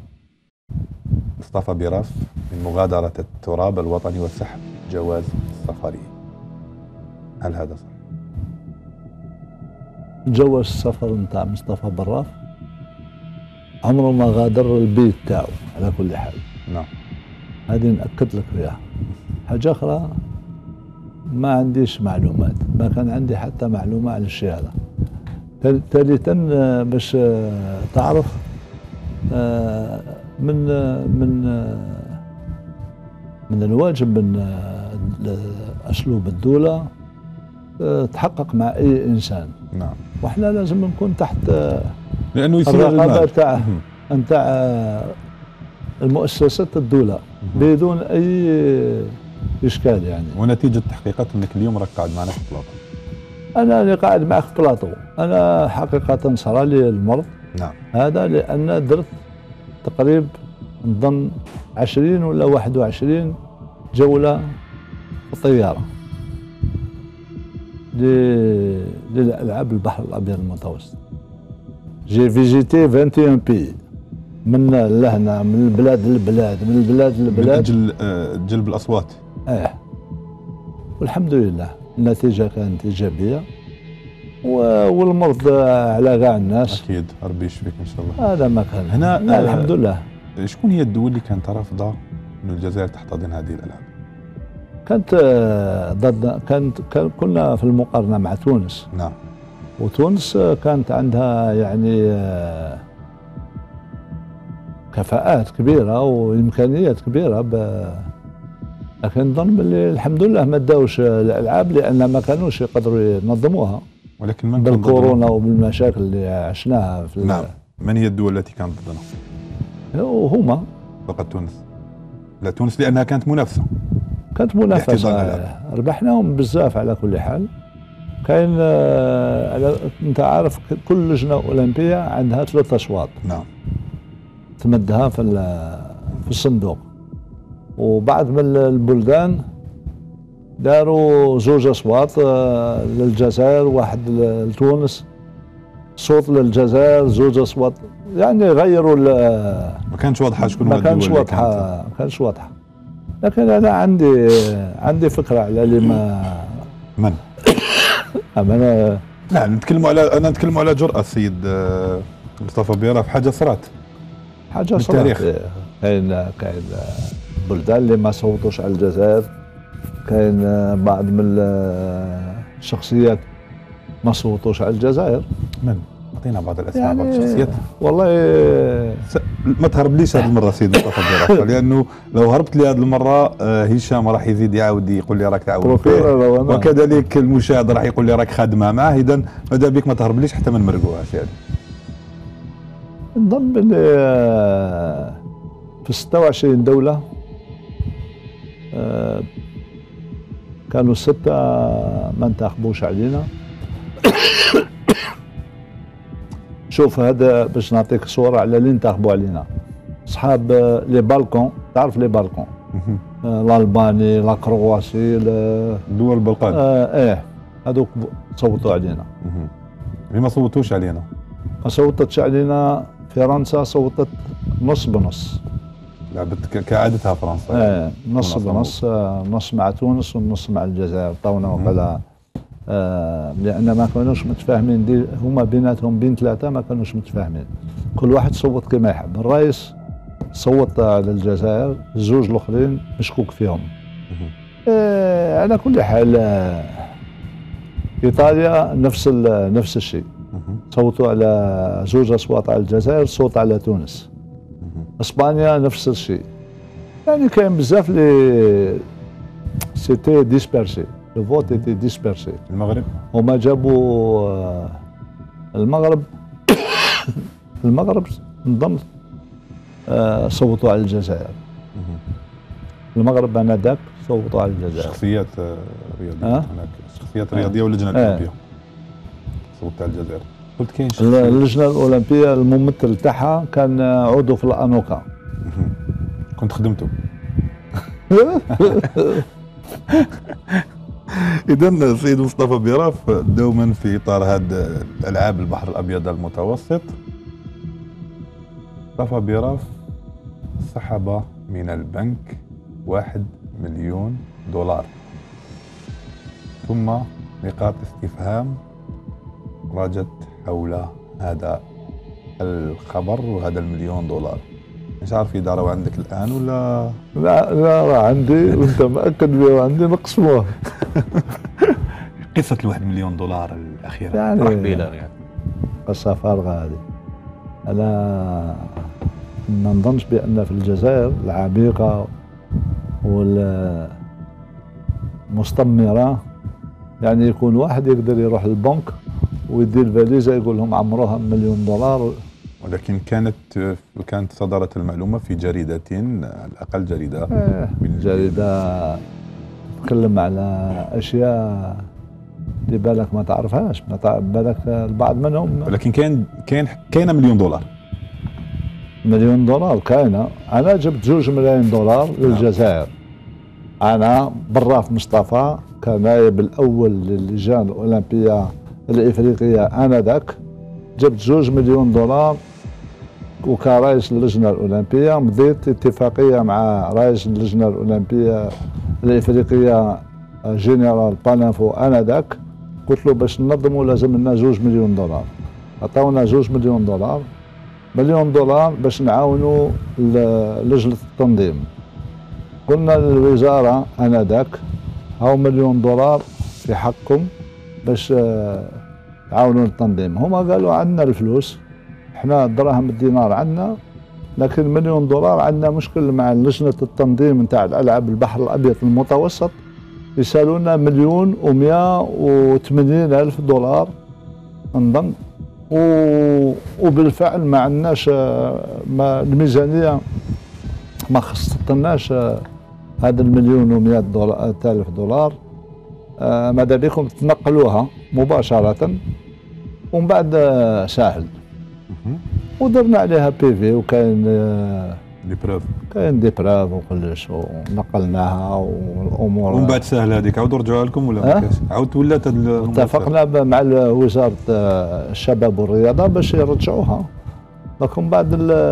مصطفى بيراف من مغادرة التراب الوطني وسحب جواز سفره. هل هذا صحيح؟ جواز السفر نتاع مصطفى براف عمره ما غادر البيت تاعو على كل حال. نعم. هذه نأكد لك فيها. حاجة أخرى ما عنديش معلومات، ما كان عندي حتى معلومة على الشيء هذا. ثالثا باش تعرف من من من الواجب من أسلوب الدولة تحقق مع أي إنسان. نعم. وإحنا لازم نكون تحت لأنه يصير الرقابة تاع نتاع المؤسسات الدولة بدون أي إشكال يعني. ونتيجة تحقيقات أنك اليوم راك قاعد معنا في البلاطو. أنا اللي قاعد معك في البلاطو، أنا حقيقة صار لي المرض. نعم. هذا لأن درت تقريب نظن عشرين ولا واحد وعشرين جولة في الطيارة للألعاب البحر الأبيض المتوسط. جي فيزيتي واحد وعشرين بي من لهنا، من البلاد للبلاد، من البلاد للبلاد، من أجل جلب الأصوات. اه والحمد لله النتيجة كانت إيجابية والمرض على كاع الناس. أكيد ربي يشفيك إن شاء الله. هذا ما كان هنا آه الحمد لله. شكون هي الدول اللي كانت رافضة أن الجزائر تحتضن هذه الألعاب؟ كانت ضد، كانت كنا في المقارنة مع تونس. نعم. وتونس كانت عندها يعني كفاءات كبيرة وإمكانيات كبيرة، لكن نظن باللي الحمد لله ما داوش الألعاب لأن ما كانوش يقدروا ينظموها. ولكن من بالكورونا وبالمشاكل اللي عشناها في نعم. من هي الدول التي كانت ضدنا؟ هما فقط تونس. لا تونس لأنها كانت منافسة. كانت منافسة، ربحناهم بزاف على كل حال. كاين آه انت عارف كل لجنه اولمبيه عندها ثلاث اشواط. نعم. تمدها في في الصندوق، وبعض من البلدان داروا زوج اصوات آه للجزائر، واحد لتونس، صوت للجزائر، زوج اصوات، يعني غيروا. ما كانش واضحه شكون هو ما الدول كانش اللي واضحه كانت. ما كانش واضحه لكن انا عندي عندي فكره على لما من؟ أنا نعم نتكلموا على انا نتكلموا على جرأة السيد آه، مصطفى بيرة في حاجه صرات حاجه بالتاريخ. صارت. كاين كاين بلدان اللي ما صوتوش على الجزائر، كاين بعض من الشخصيات ما صوتوش على الجزائر. من؟ اعطينا بعض الاسماء، يعني بعض الشخصيات. والله س... ما تهربليش هذه المره سيد مصطفى بيرة، لانه لو هربت لي هذه المره آه، هشام راح يزيد يعاود يقول لي راك تعاود فيه، وكذلك المشاهد راح يقول لي راك خادمه معاه. اذا ماذا بك ما تهربليش حتى ما نمرقوهاش هذه. نظن بلي آه، في ستة وعشرين دولة آه، كانوا ستة ما انتخبوش علينا. شوف هذا باش نعطيك صورة على اللي انتخبوا علينا. أصحاب آه، لي بالكون، تعرف لي بالكون، آه، الألباني، لا كرواسي، دول البلقان. آه ايه هذوك صوتوا علينا. اللي ما صوتوش علينا ما صوتتش علينا فرنسا، صوتت نص بنص. لعبت ك- كعادتها فرنسا. ايه نص بنص، آه، نص مع تونس والنص مع الجزائر. طونا وقلا آه لان ما كانوش متفاهمين، دي هما بيناتهم بين ثلاثه ما كانوش متفاهمين، كل واحد صوت كما يحب. الرئيس صوت على الجزائر، الزوج الاخرين مشكوك فيهم. آه على كل حال آه ايطاليا نفس نفس الشيء، صوتوا على زوج اصوات على الجزائر، صوت على تونس. اسبانيا نفس الشيء. يعني كاين بزاف لي سيتي ديسبيرسي، لو فوت ايتي ديسبيرسي. المغرب هما جابوا آه، المغرب المغرب نظن آه، صوتوا على الجزائر. المغرب انذاك صوتوا على الجزائر. شخصيات آه، رياضيه أه؟ هناك شخصيات رياضيه واللجنه الاولمبيه صوتوا على الجزائر. قلت كاين شخصيات. اللجنه الاولمبيه الممثل تاعها كان عضو في الانوكا. كنت خدمته. اذا السيد مصطفى بيرة دوما في اطار هذا الالعاب البحر الابيض المتوسط، مصطفى بيرة سحب من البنك واحد مليون دولار، ثم نقاط استفهام رجت حول هذا الخبر وهذا المليون دولار. مش عارف اذا راهو عندك الان ولا لا لا راه عندي وانت مأكد بيه، عندي نقسموه. قصه الواحد مليون دولار الاخيره يعني راح بيلا يعني قصة فارغة هذه. أنا ما نظنش بأن في الجزائر العميقة والمستمرة يعني يكون واحد يقدر يروح للبنك ويدير الفاليزة يقول لهم عمروها مليون دولار. ولكن كانت كانت صدرت المعلومه في جريده على الاقل جريده إيه من جريدة تتكلم على أشياء اللي بالك ما تعرفهاش، ما تعرف بالك البعض منهم. ولكن كان كان كاينه مليون دولار. مليون دولار كاينه. انا جبت جوج ملايين دولار للجزائر. انا براف مصطفى كنائب الاول للجان الاولمبيه الافريقيه انذاك، جبت جوج مليون دولار، وكرئيس اللجنه الاولمبيه مضيت اتفاقيه مع رئيس اللجنه الاولمبيه الافريقيه جنرال بانافو انذاك، قلت له باش ننظموا لازم لنا جوج مليون دولار. عطاونا جوج مليون دولار، مليون دولار باش نعاونوا لجنة التنظيم. قلنا للوزارة انذاك هاو مليون دولار في حقكم باش تعاونوا التنظيم. هما قالوا عندنا الفلوس، احنا الدراهم الدينار عندنا، لكن مليون دولار عندنا مشكل مع لجنة التنظيم نتاع الالعاب البحر الابيض المتوسط، يسالونا مليون ومئة وثمانين الف دولار نظن، وبالفعل ما عندناش، ما الميزانيه ما خصتناش هذا المليون ومئة دولار الف دولار. ماذا بكم تنقلوها مباشرة، ومن بعد ساحل ودرنا عليها بي في، وكاين لي بروف كاين دي بروف وكلش، ونقلناها والامور. ومن بعد ساهل هذيك عاودوا رجعوها لكم ولا ما كاش؟ عاود ولات اتفقنا مع وزاره الشباب والرياضه باش يرجعوها، لكن بعد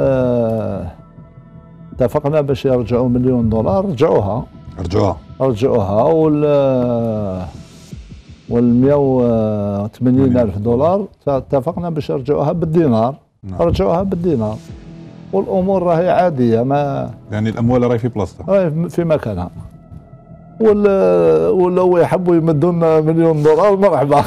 اتفقنا باش يرجعوا مليون دولار، رجعوها رجعوها رجعوها وال وال مئة وثمانين ألف دولار اتفقنا باش يرجعوها بالدينار. نعم. رجعوها بالدينار، والامور راهي عاديه، ما يعني الاموال راهي في بلاصتها، راهي في مكانها. ولا ولو يحبوا يمدوا لنا مليون دولار مرحبا.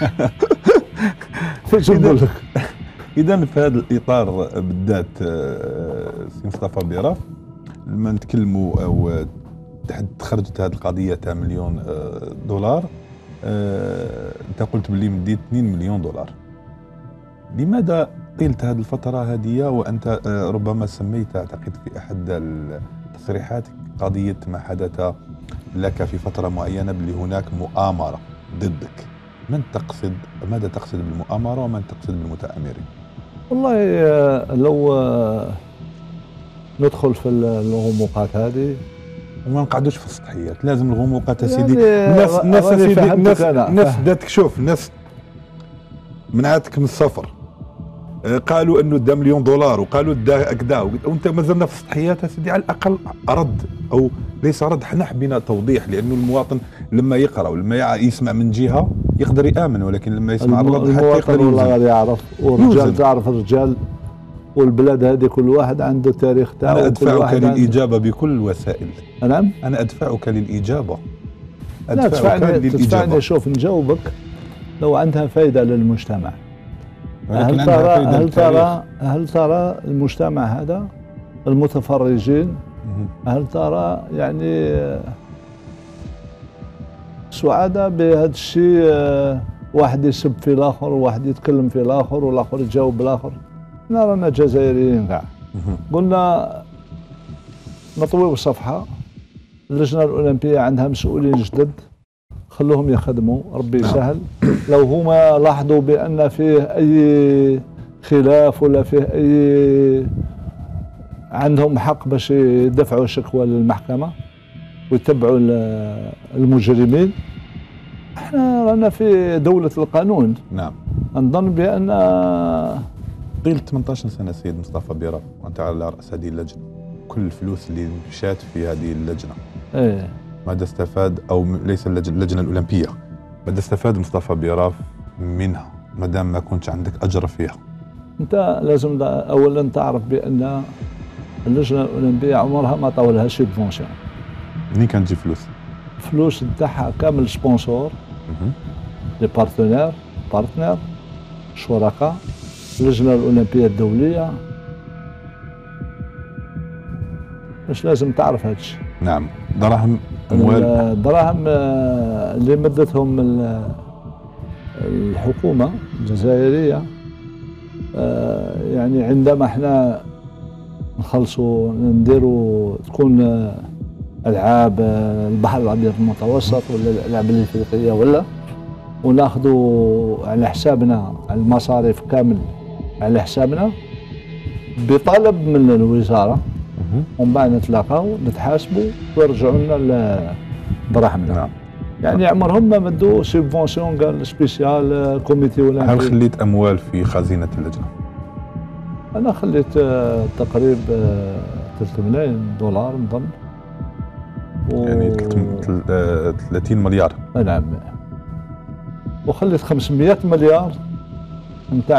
فاش نقول لك؟ اذا في هذا الاطار بالذات سي مصطفى بيراف، لما نتكلموا او خرجت هذه القضيه تاع مليون دولار، انت قلت باللي مديت اثنين مليون دولار. لماذا طيلت هذه الفتره هذه وانت ربما سميت اعتقد في احد التصريحات قضيه ما حدث لك في فتره معينه باللي هناك مؤامره ضدك؟ من تقصد ماذا تقصد بالمؤامره ومن تقصد بالمتآمرين؟ والله لو ندخل في الغموقات هذه وما نقعدوش في السطحيات، لازم الغموقات يا سيدي. الناس الناس يا سيدي الناس الناس بدات شوف الناس منعتك من السفر، قالوا انه دا مليون دولار وقالوا دا كذا، وانت مازلنا في السطحيات يا سيدي. على الاقل رد او ليس رد، حنا حبينا توضيح، لانه المواطن لما يقرا ولما يسمع من جهه يقدر يامن، ولكن لما يسمع الرد حتى يقدر والله غادي يعرف، والرجال تعرف الرجال، والبلاد هذه كل واحد عنده تاريخ تاعو. انا ادفعك للاجابه بكل الوسائل. نعم انا ادفعك للاجابه. لا تدفعني تدفعني شوف نجاوبك لو عندها فائده للمجتمع. هل ترى هل ترى هل ترى المجتمع هذا المتفرجين، هل ترى يعني سعداء بهذا الشيء؟ واحد يسب في الاخر، وواحد يتكلم في الاخر، والاخر يجاوب الاخر. احنا رانا جزائريين كاع، قلنا نطويو الصفحه. اللجنه الاولمبيه عندها مسؤولين جدد، خلوهم يخدموا، ربي يسهل. لو هما لاحظوا بان فيه اي خلاف ولا فيه اي، عندهم حق باش يدفعوا شكوى للمحكمه ويتبعوا المجرمين. احنا رانا في دوله القانون. نعم. نظن بان طيل ثمانية عشر سنه سيد مصطفى بيراف وانت على راس هذه اللجنه، كل الفلوس اللي مشات في هذه اللجنه، ايه ماذا استفاد؟ او ليس اللجنه, اللجنة الاولمبيه، ماذا استفاد مصطفى بيراف منها ما دام ما كنتش عندك اجر فيها؟ انت لازم اولا تعرف بان اللجنه الاولمبيه عمرها ما طولها سيبفونسيون. منين كانت تجي فلوس؟ فلوس نتاعها كامل سبونسور، لي بارتنير بارتنير شركاء، اللجنه الاولمبيه الدوليه. مش لازم تعرف هذا الشيء. نعم. دراهم اموال، الدراهم اللي مدتهم الحكومه الجزائريه، يعني عندما احنا نخلصوا نديروا تكون العاب البحر الابيض المتوسط ولا الالعاب الافريقيه ولا، وناخذوا على حسابنا المصاريف كامل على حسابنا بطلب من الوزاره، ومن بعد نتلاقاو نتحاسبوا ويرجعوا لنا دراهمنا. نعم. يعني عمرهم ما مدوا سيبفونسيون قال سبيسيال كوميتي ولا. هل خليت اموال في خزينه اللجنه؟ انا خليت تقريبا ثلاثة ملايين دولار نظن. و... يعني ثلاثين مليار. نعم. وخليت خمسمئة مليار نتاع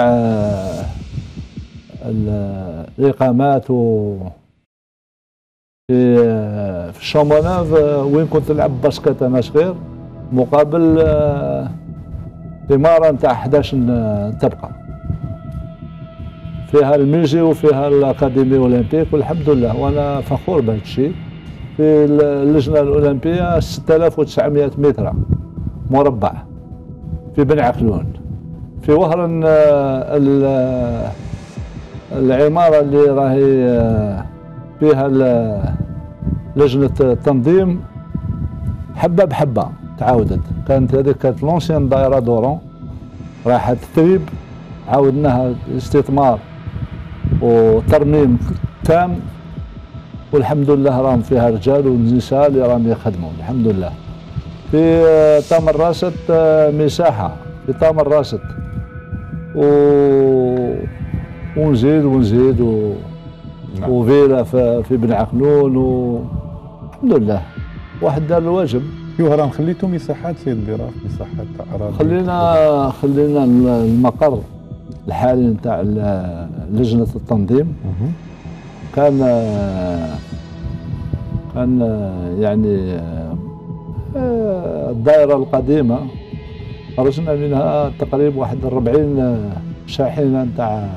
الاقامات و في في الشاموناف وين كنت نلعب باسكت انا صغير، مقابل إمارة نتاع أحد عشر تبقى فيها الميزي وفيها الأكاديمي أولمبيك، والحمد لله وأنا فخور بهذا الشيء. في اللجنة الأولمبية ستة آلاف وتسعمئة متر مربع في بن عكلون، في وهران العمارة اللي راهي فيها لجنة التنظيم حبة بحبة تعاودت. كانت هذيك كانت لونسيان دايره دورون راحت تريب، عاودناها استثمار وترميم تام، والحمد لله راهم فيها رجال ونساء اللي راهم يخدموا الحمد لله. في تامر راست مساحه في تامر راست و... ونزيد ونزيد و... نعم. وفيلا في, في بن عقنون والحمد لله واحد دار الواجب. ايوا راهم خليتوا مساحات سيد براف، مساحات تاع اراضي. خلينا خلينا المقر الحالي نتاع لجنه التنظيم كان كان يعني الدائره القديمه خرجنا منها تقريبا واحد أربعين شاحنه نتاع.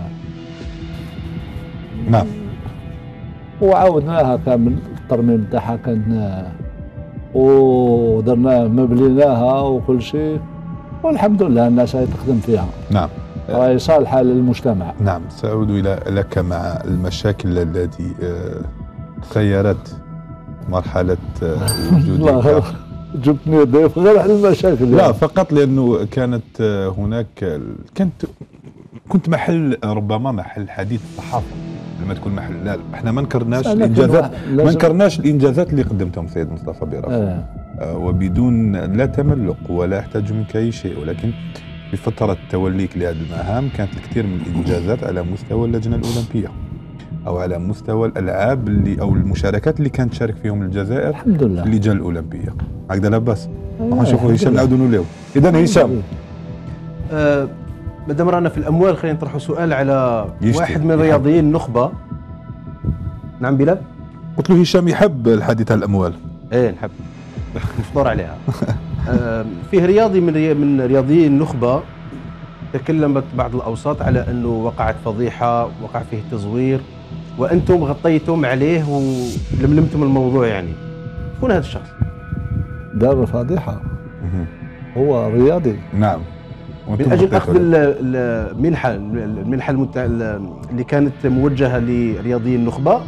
نعم. وعاودناها كامل الترميم نتاعها كان ودرناها مبليناها وكل شيء، والحمد لله الناس هاي تخدم فيها. نعم. راهي صالحه للمجتمع. نعم. سأعود إلى لك مع المشاكل التي سيرت مرحلة وجودك. جبتني ضيف غير على المشاكل. لا يعني. فقط لأنه كانت هناك كنت كنت محل ربما محل حديث الصحافة لما تكون محل. لا احنا ما نكرناش الانجازات ما نكرناش الانجازات اللي قدمتهم سيد مصطفى براف. آه. آه وبدون لا تملق ولا يحتاج منك اي شيء، ولكن في فتره توليك لهذه المهام كانت الكثير من الانجازات على مستوى اللجنه الاولمبيه او على مستوى الالعاب اللي او المشاركات اللي كانت تشارك فيهم الجزائر الحمد لله في اللجان الاولمبيه. هكذا لاباس. راح نشوفوا هشام نعاودوا نوليو. اذا هشام آه مادام رانا في الاموال خلينا نطرحوا سؤال على واحد من رياضيين النخبه. نعم بلال؟ قلت له هشام يحب الحديث عن الاموال. ايه نحب نفطر عليها. آه فيه رياضي من من رياضيي النخبه تكلمت بعض الاوساط على انه وقعت فضيحه، وقع فيه تزوير، وانتم غطيتم عليه ولملمتم الموضوع. يعني شكون هذا الشخص؟ دار فضيحه. هو رياضي. نعم. من اجل اخذ المنحه المنحه اللي كانت موجهه لرياضيي النخبه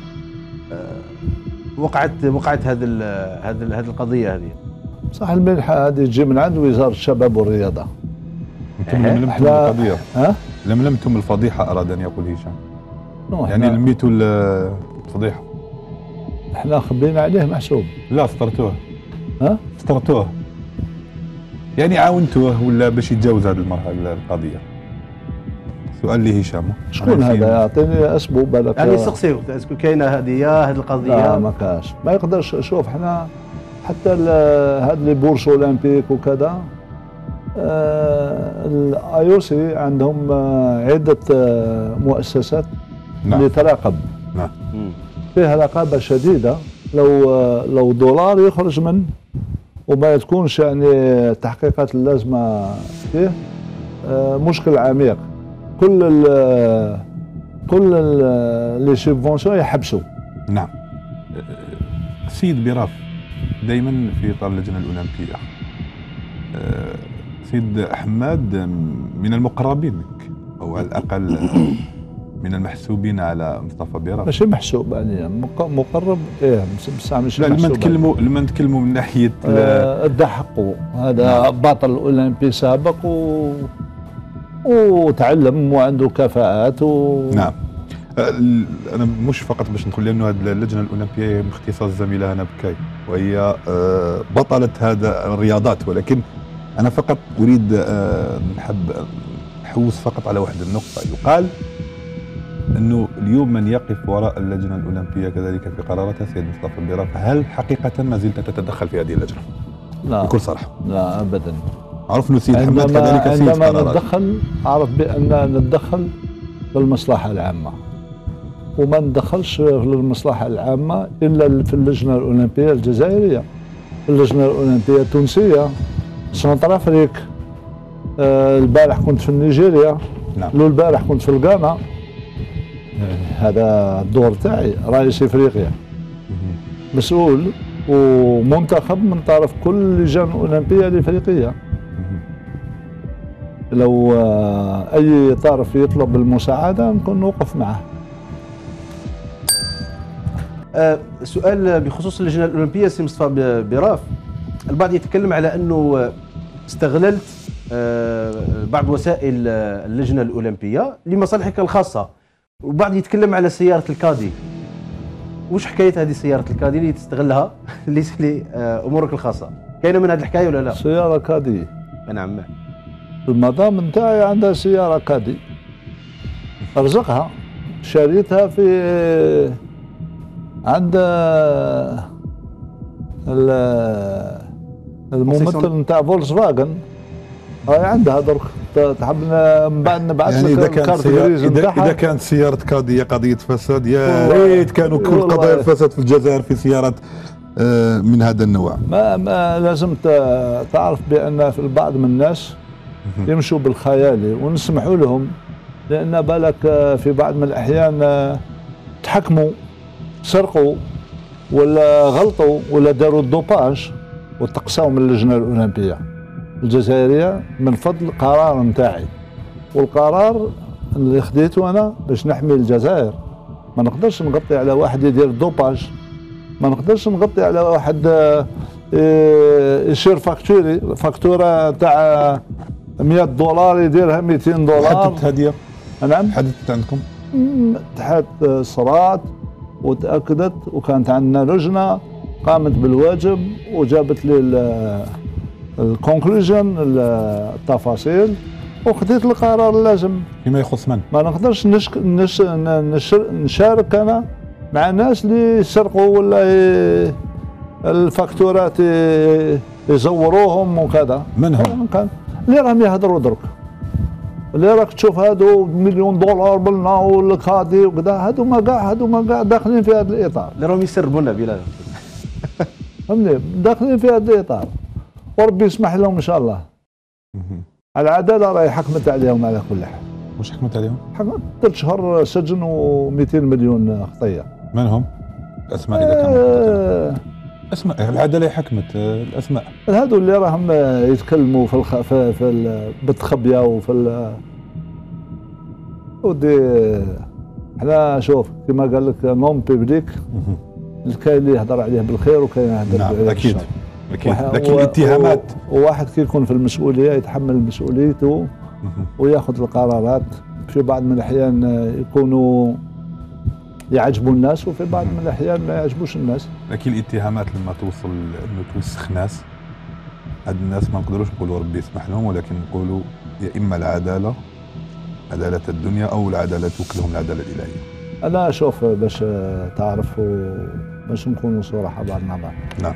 وقعت وقعت هذه هذه هذه القضيه هذه. صح. المنحه هذه تجي من عند وزاره الشباب والرياضه. انتم لملمتم القضيه. ها؟ لملمتم الفضيحه اراد ان يقول هشام. يعني لميتوا الفضيحه. احنا خبينا عليه محسوب. لا استرتوه. ها؟ استرتوه. يعني عاونتوه ولا باش يتجاوز هذه المرحله القضيه؟ سؤال لهشام. شكون هذا؟ يعطيني اسمه بالك. يعني سقسيو اسكو كاينه هذه هذه القضيه؟ لا ما كاش، ما يقدرش. شوف احنا حتى هاد لي بورس اولمبيك وكذا الاي او سي عندهم عده مؤسسات نعم. اللي تراقب. نعم. فيها رقابه شديده. لو لو دولار يخرج من وما تكونش يعني التحقيقات اللازمه فيه مشكل عميق. كل ال كل لي سوبفونسيون يحبسوا. نعم. سيد براف دائما في اطار اللجنه الاولمبيه سيد حماد من المقربين منك او على الاقل من المحسوبين على مصطفى براف. ماشي محسوب يعني مقرب. ايه بصح ماشي محسوب. لما نتكلموا لما نتكلموا من ناحيه آه الضحك هذا بطل اولمبي سابق و وتعلم وعنده كفاءات و... نعم. انا مش فقط باش ندخل لانه هذه اللجنه الاولمبيه من اختصاص الزميله هنا بكاي وهي بطله هذا الرياضات، ولكن انا فقط اريد نحب نحوس فقط على واحد النقطه. يقال انه اليوم من يقف وراء اللجنه الاولمبيه كذلك في قراراتها سيد مصطفى براف. هل حقيقه ما زلت تتدخل في هذه اللجنه؟ لا بكل صراحه. لا ابدا. عرف انه سيد حماد كذلك سيد قرارات. عندما نتدخل اعرف بان نتدخل للمصلحه العامه، وما ندخلش للمصلحه العامه الا في اللجنه الاولمبيه الجزائريه، اللجنه الاولمبيه التونسيه، سنتر افريك. آه البارح كنت في نيجيريا. نعم. لو البارح كنت في الغانا. هذا الدور تاعي رئيس افريقيا. مسؤول ومنتخب من طرف كل اللجان الاولمبيه الافريقيه. لو اي طرف يطلب المساعده نكون نوقف معه. أه سؤال بخصوص اللجنه الاولمبيه سي مصطفى براف. البعض يتكلم على أنه استغللت بعض وسائل اللجنة الأولمبية لمصالحك الخاصة، وبعض يتكلم على سيارة الكادي. وش حكاية هذه سيارة الكادي اللي تستغلها لأمورك الخاصة؟ كاينة من هذه الحكاية ولا لا؟ سيارة كادي. نعم. المدام نتاعي عندها سيارة كادي، أرزقها شريتها في عند الممثل نتاع فولكس فاجن، هاي عندها درك. تحب من بعد نبعث يعني لك الكارت الجريز نتاعها. إذا كانت سيارة قضية قضية فساد، يا ريت كانوا كل قضايا الفساد في الجزائر في سيارات من هذا النوع. ما, ما لازم تعرف بأن في البعض من الناس يمشوا بالخيالي ونسمحوا لهم، لأن بالك في بعض من الأحيان تحكموا، سرقوا ولا غلطوا ولا داروا الدوباج وتقصاو من اللجنة الأولمبية الجزائرية من فضل القرار نتاعي. والقرار اللي خديته أنا باش نحمي الجزائر. ما نقدرش نغطي على واحد يدير دوباج، ما نقدرش نغطي على واحد يشير فاكتوري فاكتورة تاع مئة دولار يديرها مئتين دولار. حددت هدية؟ نعم حددت عندكم؟ تحت صرات وتأكدت، وكانت عندنا لجنة قامت بالواجب وجابت لي الكونكلوجن التفاصيل وخديت القرار اللازم. فيما يخص من؟ ما نقدرش نشك... نش... نش... نشارك انا مع الناس اللي يسرقوا ولا ي... الفاكتورات ي... يزوروهم وكذا. من هم؟ كان اللي راهم يهضروا درك، اللي راك تشوف هادو مليون دولار بالنا والكادي وكذا، هادو ما كاع هادو ما كاع داخلين في هذا الاطار. اللي راهم يسربونا بلال. فهمني، داخلين في هذا الاطار وربي يسمح لهم ان شاء الله. العداله راهي حكمت عليهم على كل حال. واش حكمت عليهم؟ حكمت ثلاث شهور سجن و200 مليون خطيه. من هم؟ الاسماء اذا كانت أه اسماء العداله حكمت الاسماء. هذو اللي راهم يتكلموا في الخ... في, في ال... بالتخبيه وفي ال... ودي احنا شوف كما قال لك نوم بيبليك، كاين اللي يهضر عليه بالخير وكاين يهضر نعم عليه اكيد بالشر. اكيد. لكن الاتهامات وواحد كي يكون في المسؤوليه يتحمل مسؤوليته وياخذ القرارات. في بعض من الاحيان يكونوا يعجبوا الناس وفي بعض من الاحيان ما يعجبوش الناس. لكن الاتهامات لما توصل انه توسخ ناس، هاد الناس ما نقدروش نقولوا ربي يسمح لهم، ولكن نقولوا يا اما العداله عداله الدنيا او العداله توكلهم العداله الالهيه. انا شوف باش تعرفوا باش نكونوا صراحه بعضنا بعض. نعم.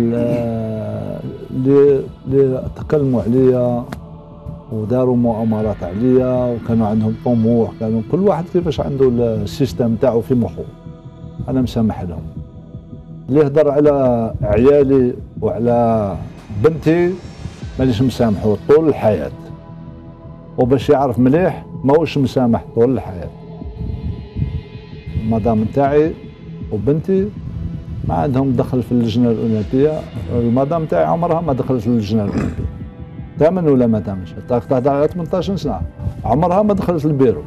اللي اللي تكلموا عليا وداروا مؤامرات عليا وكانوا عندهم طموح، كانوا كل واحد كيفاش عنده السيستم تاعو في مخه، انا مسامح لهم. اللي يهضر على عيالي وعلى بنتي مانيش مسامحه طول الحياه، وباش يعرف مليح ماهوش مسامح طول الحياه. المدام نتاعي وبنتي ما عندهم دخل في اللجنه الاولمبيه. المدام نتاعي عمرها ما دخلت في اللجنه الاولمبيه، تامن ولا ما تامنش، تهضر على ثمنطاش سنه عمرها ما دخلت البيرو.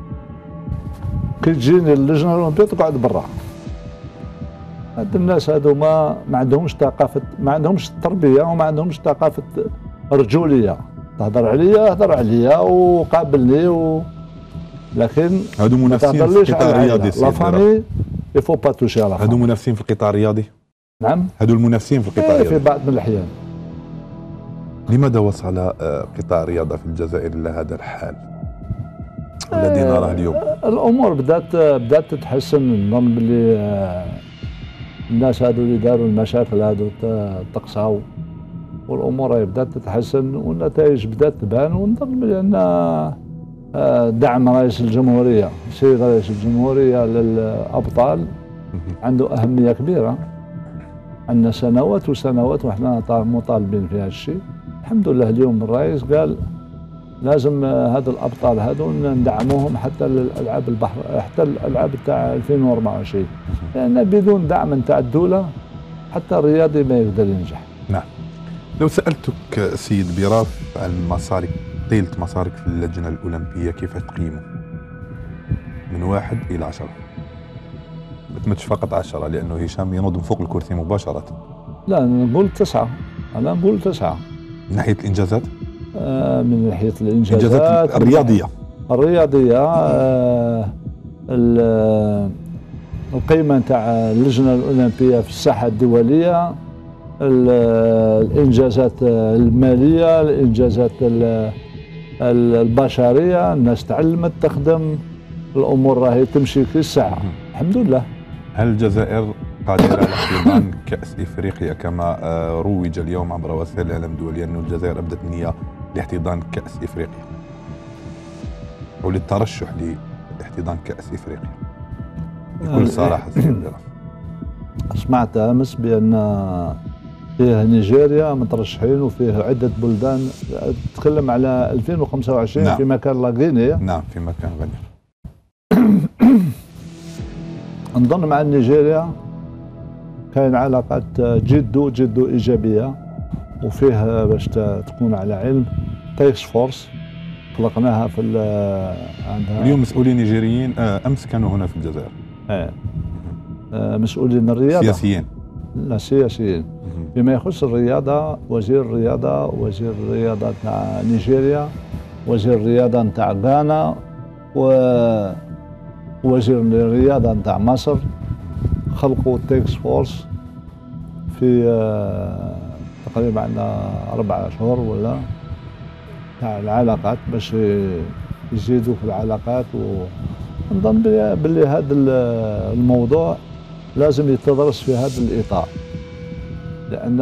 كي تجيني اللجنه الاولمبيه تقعد برا. هاد الناس هادو ما ما عندهمش ثقافه، ما عندهمش تربيه وما عندهمش ثقافه رجوليه. تهضر عليا هضر عليا وقابلني و... لكن هادو منافسين في القطاع الرياضي. لا فامي يفو با توشي على هادو منافسين في القطاع الرياضي. نعم هادو المنافسين في القطاع الرياضي في بعض من الاحيان. لماذا وصل قطاع الرياضه في الجزائر الى هذا الحال الذي نراه اليوم؟ الامور بدات بدات تتحسن. نظن باللي الناس هادو اللي داروا المشاكل هادو تقصاو والامور بدات تتحسن والنتائج بدات تبان. ونظن بان دعم رئيس الجمهوريه السيد رئيس الجمهوريه للابطال عنده اهميه كبيره. عندنا سنوات وسنوات وحنا مطالبين في هذا الشيء. الحمد لله اليوم الرئيس قال لازم هذا الابطال هذو ندعموهم حتى الالعاب البحر، حتى الالعاب تاع ألفين وأربعة وعشرين، لان بدون دعم تاع الدوله حتى الرياضي ما يقدر ينجح. نعم. لو سالتك سيد براف عن مصارك طيله مصارك في اللجنه الاولمبيه كيف تقيمه؟ من واحد الى عشره. ما تمتش فقط عشره لانه هشام ينوض من فوق الكرسي مباشره. لا نقول تسعه. انا نقول تسعه. من ناحيه الانجازات؟ آه من ناحيه الانجازات الانجازات الرياضيه. الرياضيه آه القيمه نتاع اللجنه الاولمبيه في الساحه الدوليه، الانجازات الماليه، الانجازات البشريه، الناس تعلمت تخدم، الامور راهي تمشي في الساعه الحمد لله. هل الجزائر قادره على احتضان كاس افريقيا كما روج اليوم عبر وسائل الاعلام الدوليه انه الجزائر ابدت نيه لاحتضان كاس افريقيا او للترشح لاحتضان كاس افريقيا بكل صراحه؟ سمعت امس بان فيه نيجيريا مترشحين وفيه عده بلدان، تتكلم على ألفين وخمسة وعشرين. نعم. في مكان لاغينيا. نعم في مكان غينيا. نظن مع نيجيريا كاين علاقات جد جد ايجابيه، وفيه باش تكون على علم تايكس فورس طلقناها في عندها اليوم. مسؤولين نيجيريين امس كانوا هنا في الجزائر. اه مسؤولين الرياضه سياسيين. لا سياسيين. فيما يخص الرياضه، وزير الرياضه، وزير الرياضه تاع نيجيريا، وزير الرياضه تاع غانا، ووزير الرياضه تاع مصر خلقوا تاكس فورس في تقريبا عندنا أربعة أشهر ولا تاع العلاقات باش يزيدوا في العلاقات. ونظن باللي هذا الموضوع لازم يتدرس في هذا الإطار، لأن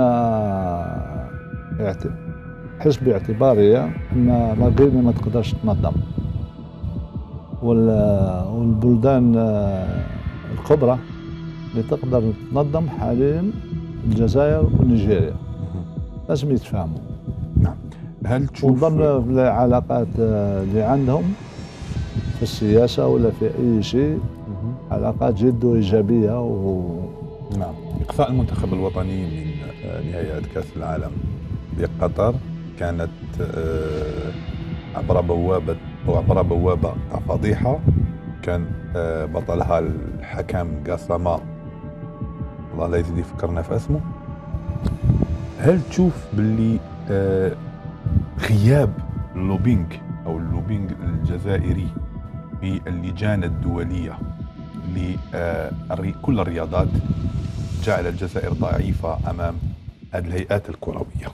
حس باعتباري أن لاغينيا ما تقدرش تنظم، والبلدان الكبرى اللي تقدر تنظم حاليا الجزائر ونيجيريا لازم يتفاهموا. نعم. هل تشوف ونظن العلاقات اللي عندهم في السياسة ولا في أي شيء علاقات جد إيجابية و... نعم. إقصاء المنتخب الوطني من نهائيات كأس العالم بقطر كانت عبر بوابة أو عبر بوابة فضيحة، كان بطلها الحكم قاسما، الله لا يزيد يفكرنا في اسمه. هل تشوف باللي غياب اللوبينج أو اللوبينج الجزائري في اللجان الدولية لكل الرياضات جعل الجزائر ضعيفة أمام هذه الهيئات الكروية؟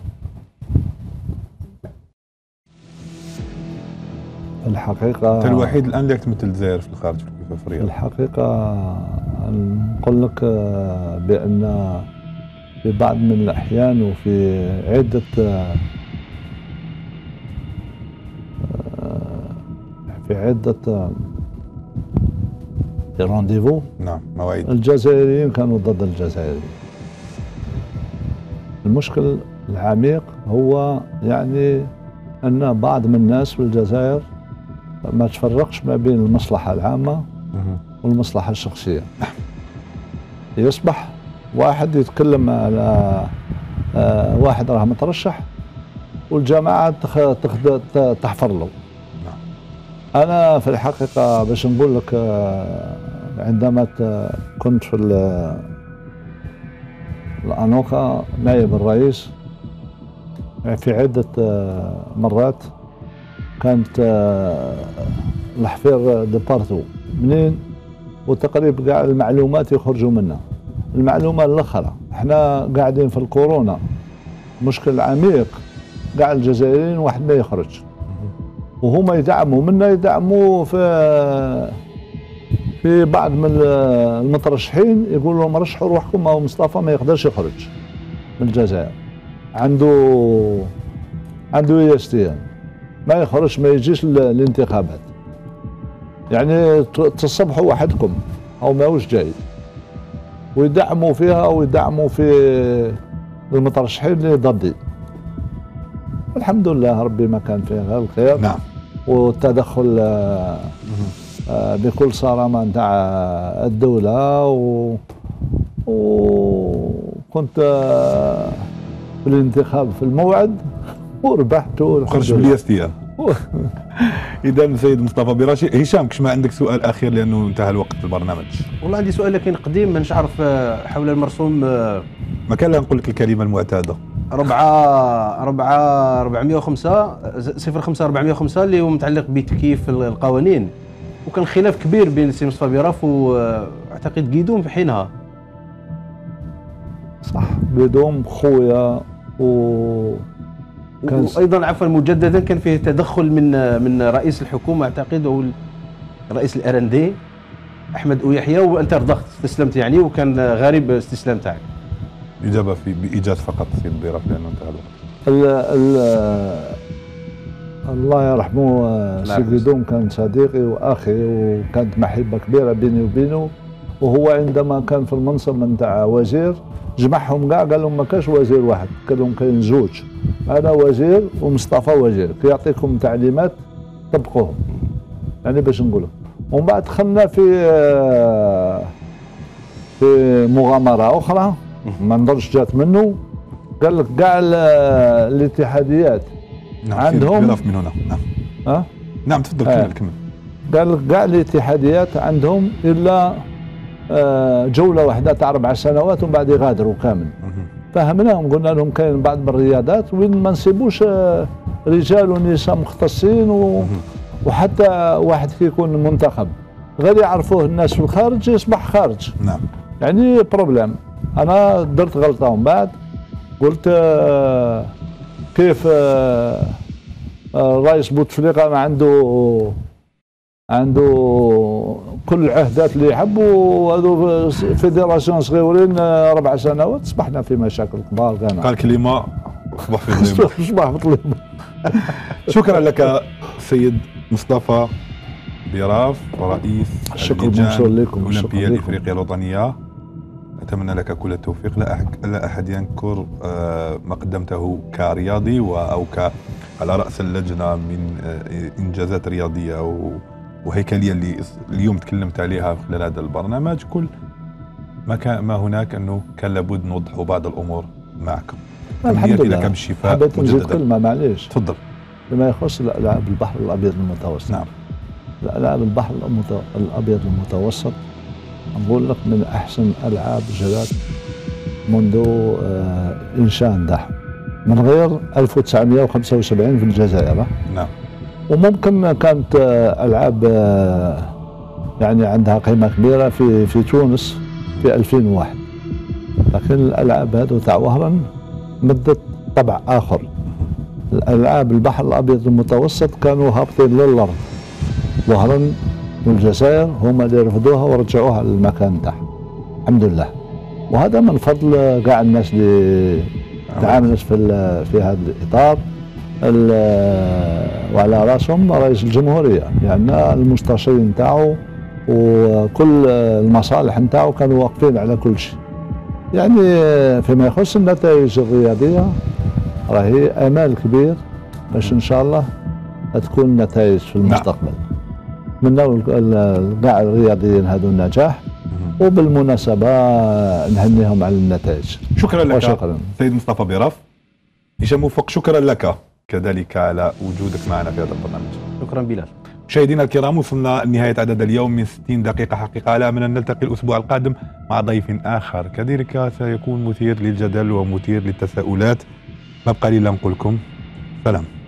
الحقيقة أنت الوحيد الآن اللي تمثل الجزائر في الخارج في الرياضة. الحقيقة نقول لك بأن في بعض من الأحيان وفي عدة في عدة رانديفو. نعم مواعيد. الجزائريين كانوا ضد الجزائريين. المشكل العميق هو يعني أن بعض من الناس في الجزائر ما تفرقش ما بين المصلحة العامة والمصلحة الشخصية. يصبح واحد يتكلم على واحد راه مترشح والجماعة تحفر له. أنا في الحقيقة باش نقول لك عندما كنت في الأنوكا نائب الرئيس في عدة مرات كانت الحفير ديبارتو منين وتقريبا كاع المعلومات يخرجوا منها. المعلومة الأخرى احنا قاعدين في الكورونا مشكل عميق، كاع الجزائريين واحد ما يخرج وهما يدعموا منا، يدعموا في في بعض من المترشحين يقولوا لهم رشحوا روحكم، او مصطفى ما يقدرش يخرج من الجزائر، عنده عنده اي اس تي ما يخرج، ما يجيش الانتخابات، يعني تصبحوا وحدكم او ماهوش جاي، ويدعموا فيها ويدعموا في المترشحين اللي ضدي. الحمد لله ربي ما كان فيه غير الخير. نعم. والتدخل بكل صرامة نتاع الدولة، و وكنت في الانتخاب في الموعد وربحت وخرج بالياستيا. إذا سيد مصطفى براشي، هشام كش ما عندك سؤال أخير لأنه انتهى الوقت في البرنامج؟ والله عندي سؤال لكن قديم، مانيش عارف حول المرسوم. ما كان لا نقول لك الكلمة المعتادة. ربعة ربعة أربعمائة وخمسة صفر خمسة أربعمائة وخمسة اللي هو متعلق بتكييف القوانين، وكان خلاف كبير بين السي مصطفى بيراف واعتقد قيدوم في حينها. صح، قيدوم خويا و كان وايضا عفوا مجددا كان فيه تدخل من من رئيس الحكومه اعتقد او رئيس الار ان دي احمد اويحيى، وانت رضخت استسلمت يعني، وكان غريب الاستسلام تاعك. اجابه في بايجاز فقط سيد بيراف لانه انتهى الوقت. ال ال الله يرحمه سي قيدوم كان صديقي واخي، وكانت محبه كبيره بيني وبينه، وهو عندما كان في المنصب نتاع وزير جمعهم كاع قال لهم ما كاش وزير واحد، قال لهم كاين زوج، انا وزير ومصطفى وزير، كي يعطيكم تعليمات طبقوهم، يعني باش نقولوا. ومن بعد دخلنا في في مغامره اخرى ما نضرش جات منه، قال لك كاع الاتحاديات نعم عندهم من هنا. نعم ها نعم تفضل كمل كمل. قال لك كاع الاتحاديات عندهم الا جوله واحده تاع اربع سنوات ومن بعد يغادروا كامل. فهمناهم قلنا لهم كاين بعض من الرياضات وين ما نسيبوش رجال ونساء مختصين و... وحتى واحد كي يكون منتخب غير يعرفوه الناس في الخارج يصبح خارج. نعم يعني بروبليم. انا درت غلطه ومن بعد قلت كيف الرئيس بوتفليقه ما عنده عنده كل العهدات اللي يحبوا، هذو فيدراسيون صغيورين اربع سنوات صبحنا في مشاكل كبار. كان قال كلمه اصبح في ظلم. اصبح في ظلم. شكرا لك سيد مصطفى بيراف رئيس اللجان الاولمبيه لافريقيا الوطنيه. اتمنى لك كل التوفيق. لا احد لا احد ينكر ما قدمته كرياضي او ك على راس اللجنه من انجازات رياضيه وهيكليه اللي اليوم تكلمت عليها خلال هذا البرنامج. كل ما كان ما هناك انه كان لابد نوضح بعض الامور معكم. الحمد لله. لك بالشفاء. حبيت نزيد كلمه معليش. تفضل. بما يخص الالعاب البحر الابيض المتوسط. نعم. الالعاب البحر الابيض المتوسط نقول لك من احسن العاب جرات منذ آه انشاء الدحم من غير ألف وتسعمائة وخمسة وسبعين في الجزائر. نعم. وممكن كانت آه العاب آه يعني عندها قيمه كبيره في في تونس في ألفين وواحد، لكن الالعاب هذو تاع وهران مدت طبع اخر. الالعاب البحر الابيض المتوسط كانوا هابطين للارض، وهران والجزائر هما اللي رفضوها ورجعوها للمكان تاعها الحمد لله. وهذا من فضل كاع الناس اللي تعاملت في في هذا الاطار، وعلى راسهم رئيس الجمهوريه، يعني المستشارين تاعو وكل المصالح نتاعو كانوا واقفين على كل شيء. يعني فيما يخص النتائج الرياضيه راهي امال كبير باش ان شاء الله تكون نتائج في المستقبل. نتمنى كاع الرياضيين هذو النجاح، وبالمناسبه نهنيهم على النتائج. شكرا لك وشكرا. سيد مصطفى بيراف. هشام موفق شكرا لك كذلك على وجودك معنا في هذا البرنامج. شكرا بلال. مشاهدينا الكرام وصلنا لنهايه عدد اليوم من ستين دقيقه حقيقه. على امل ان نلتقي الاسبوع القادم مع ضيف اخر كذلك سيكون مثير للجدل ومثير للتساؤلات. ما بقى لي الا نقول لكم سلام.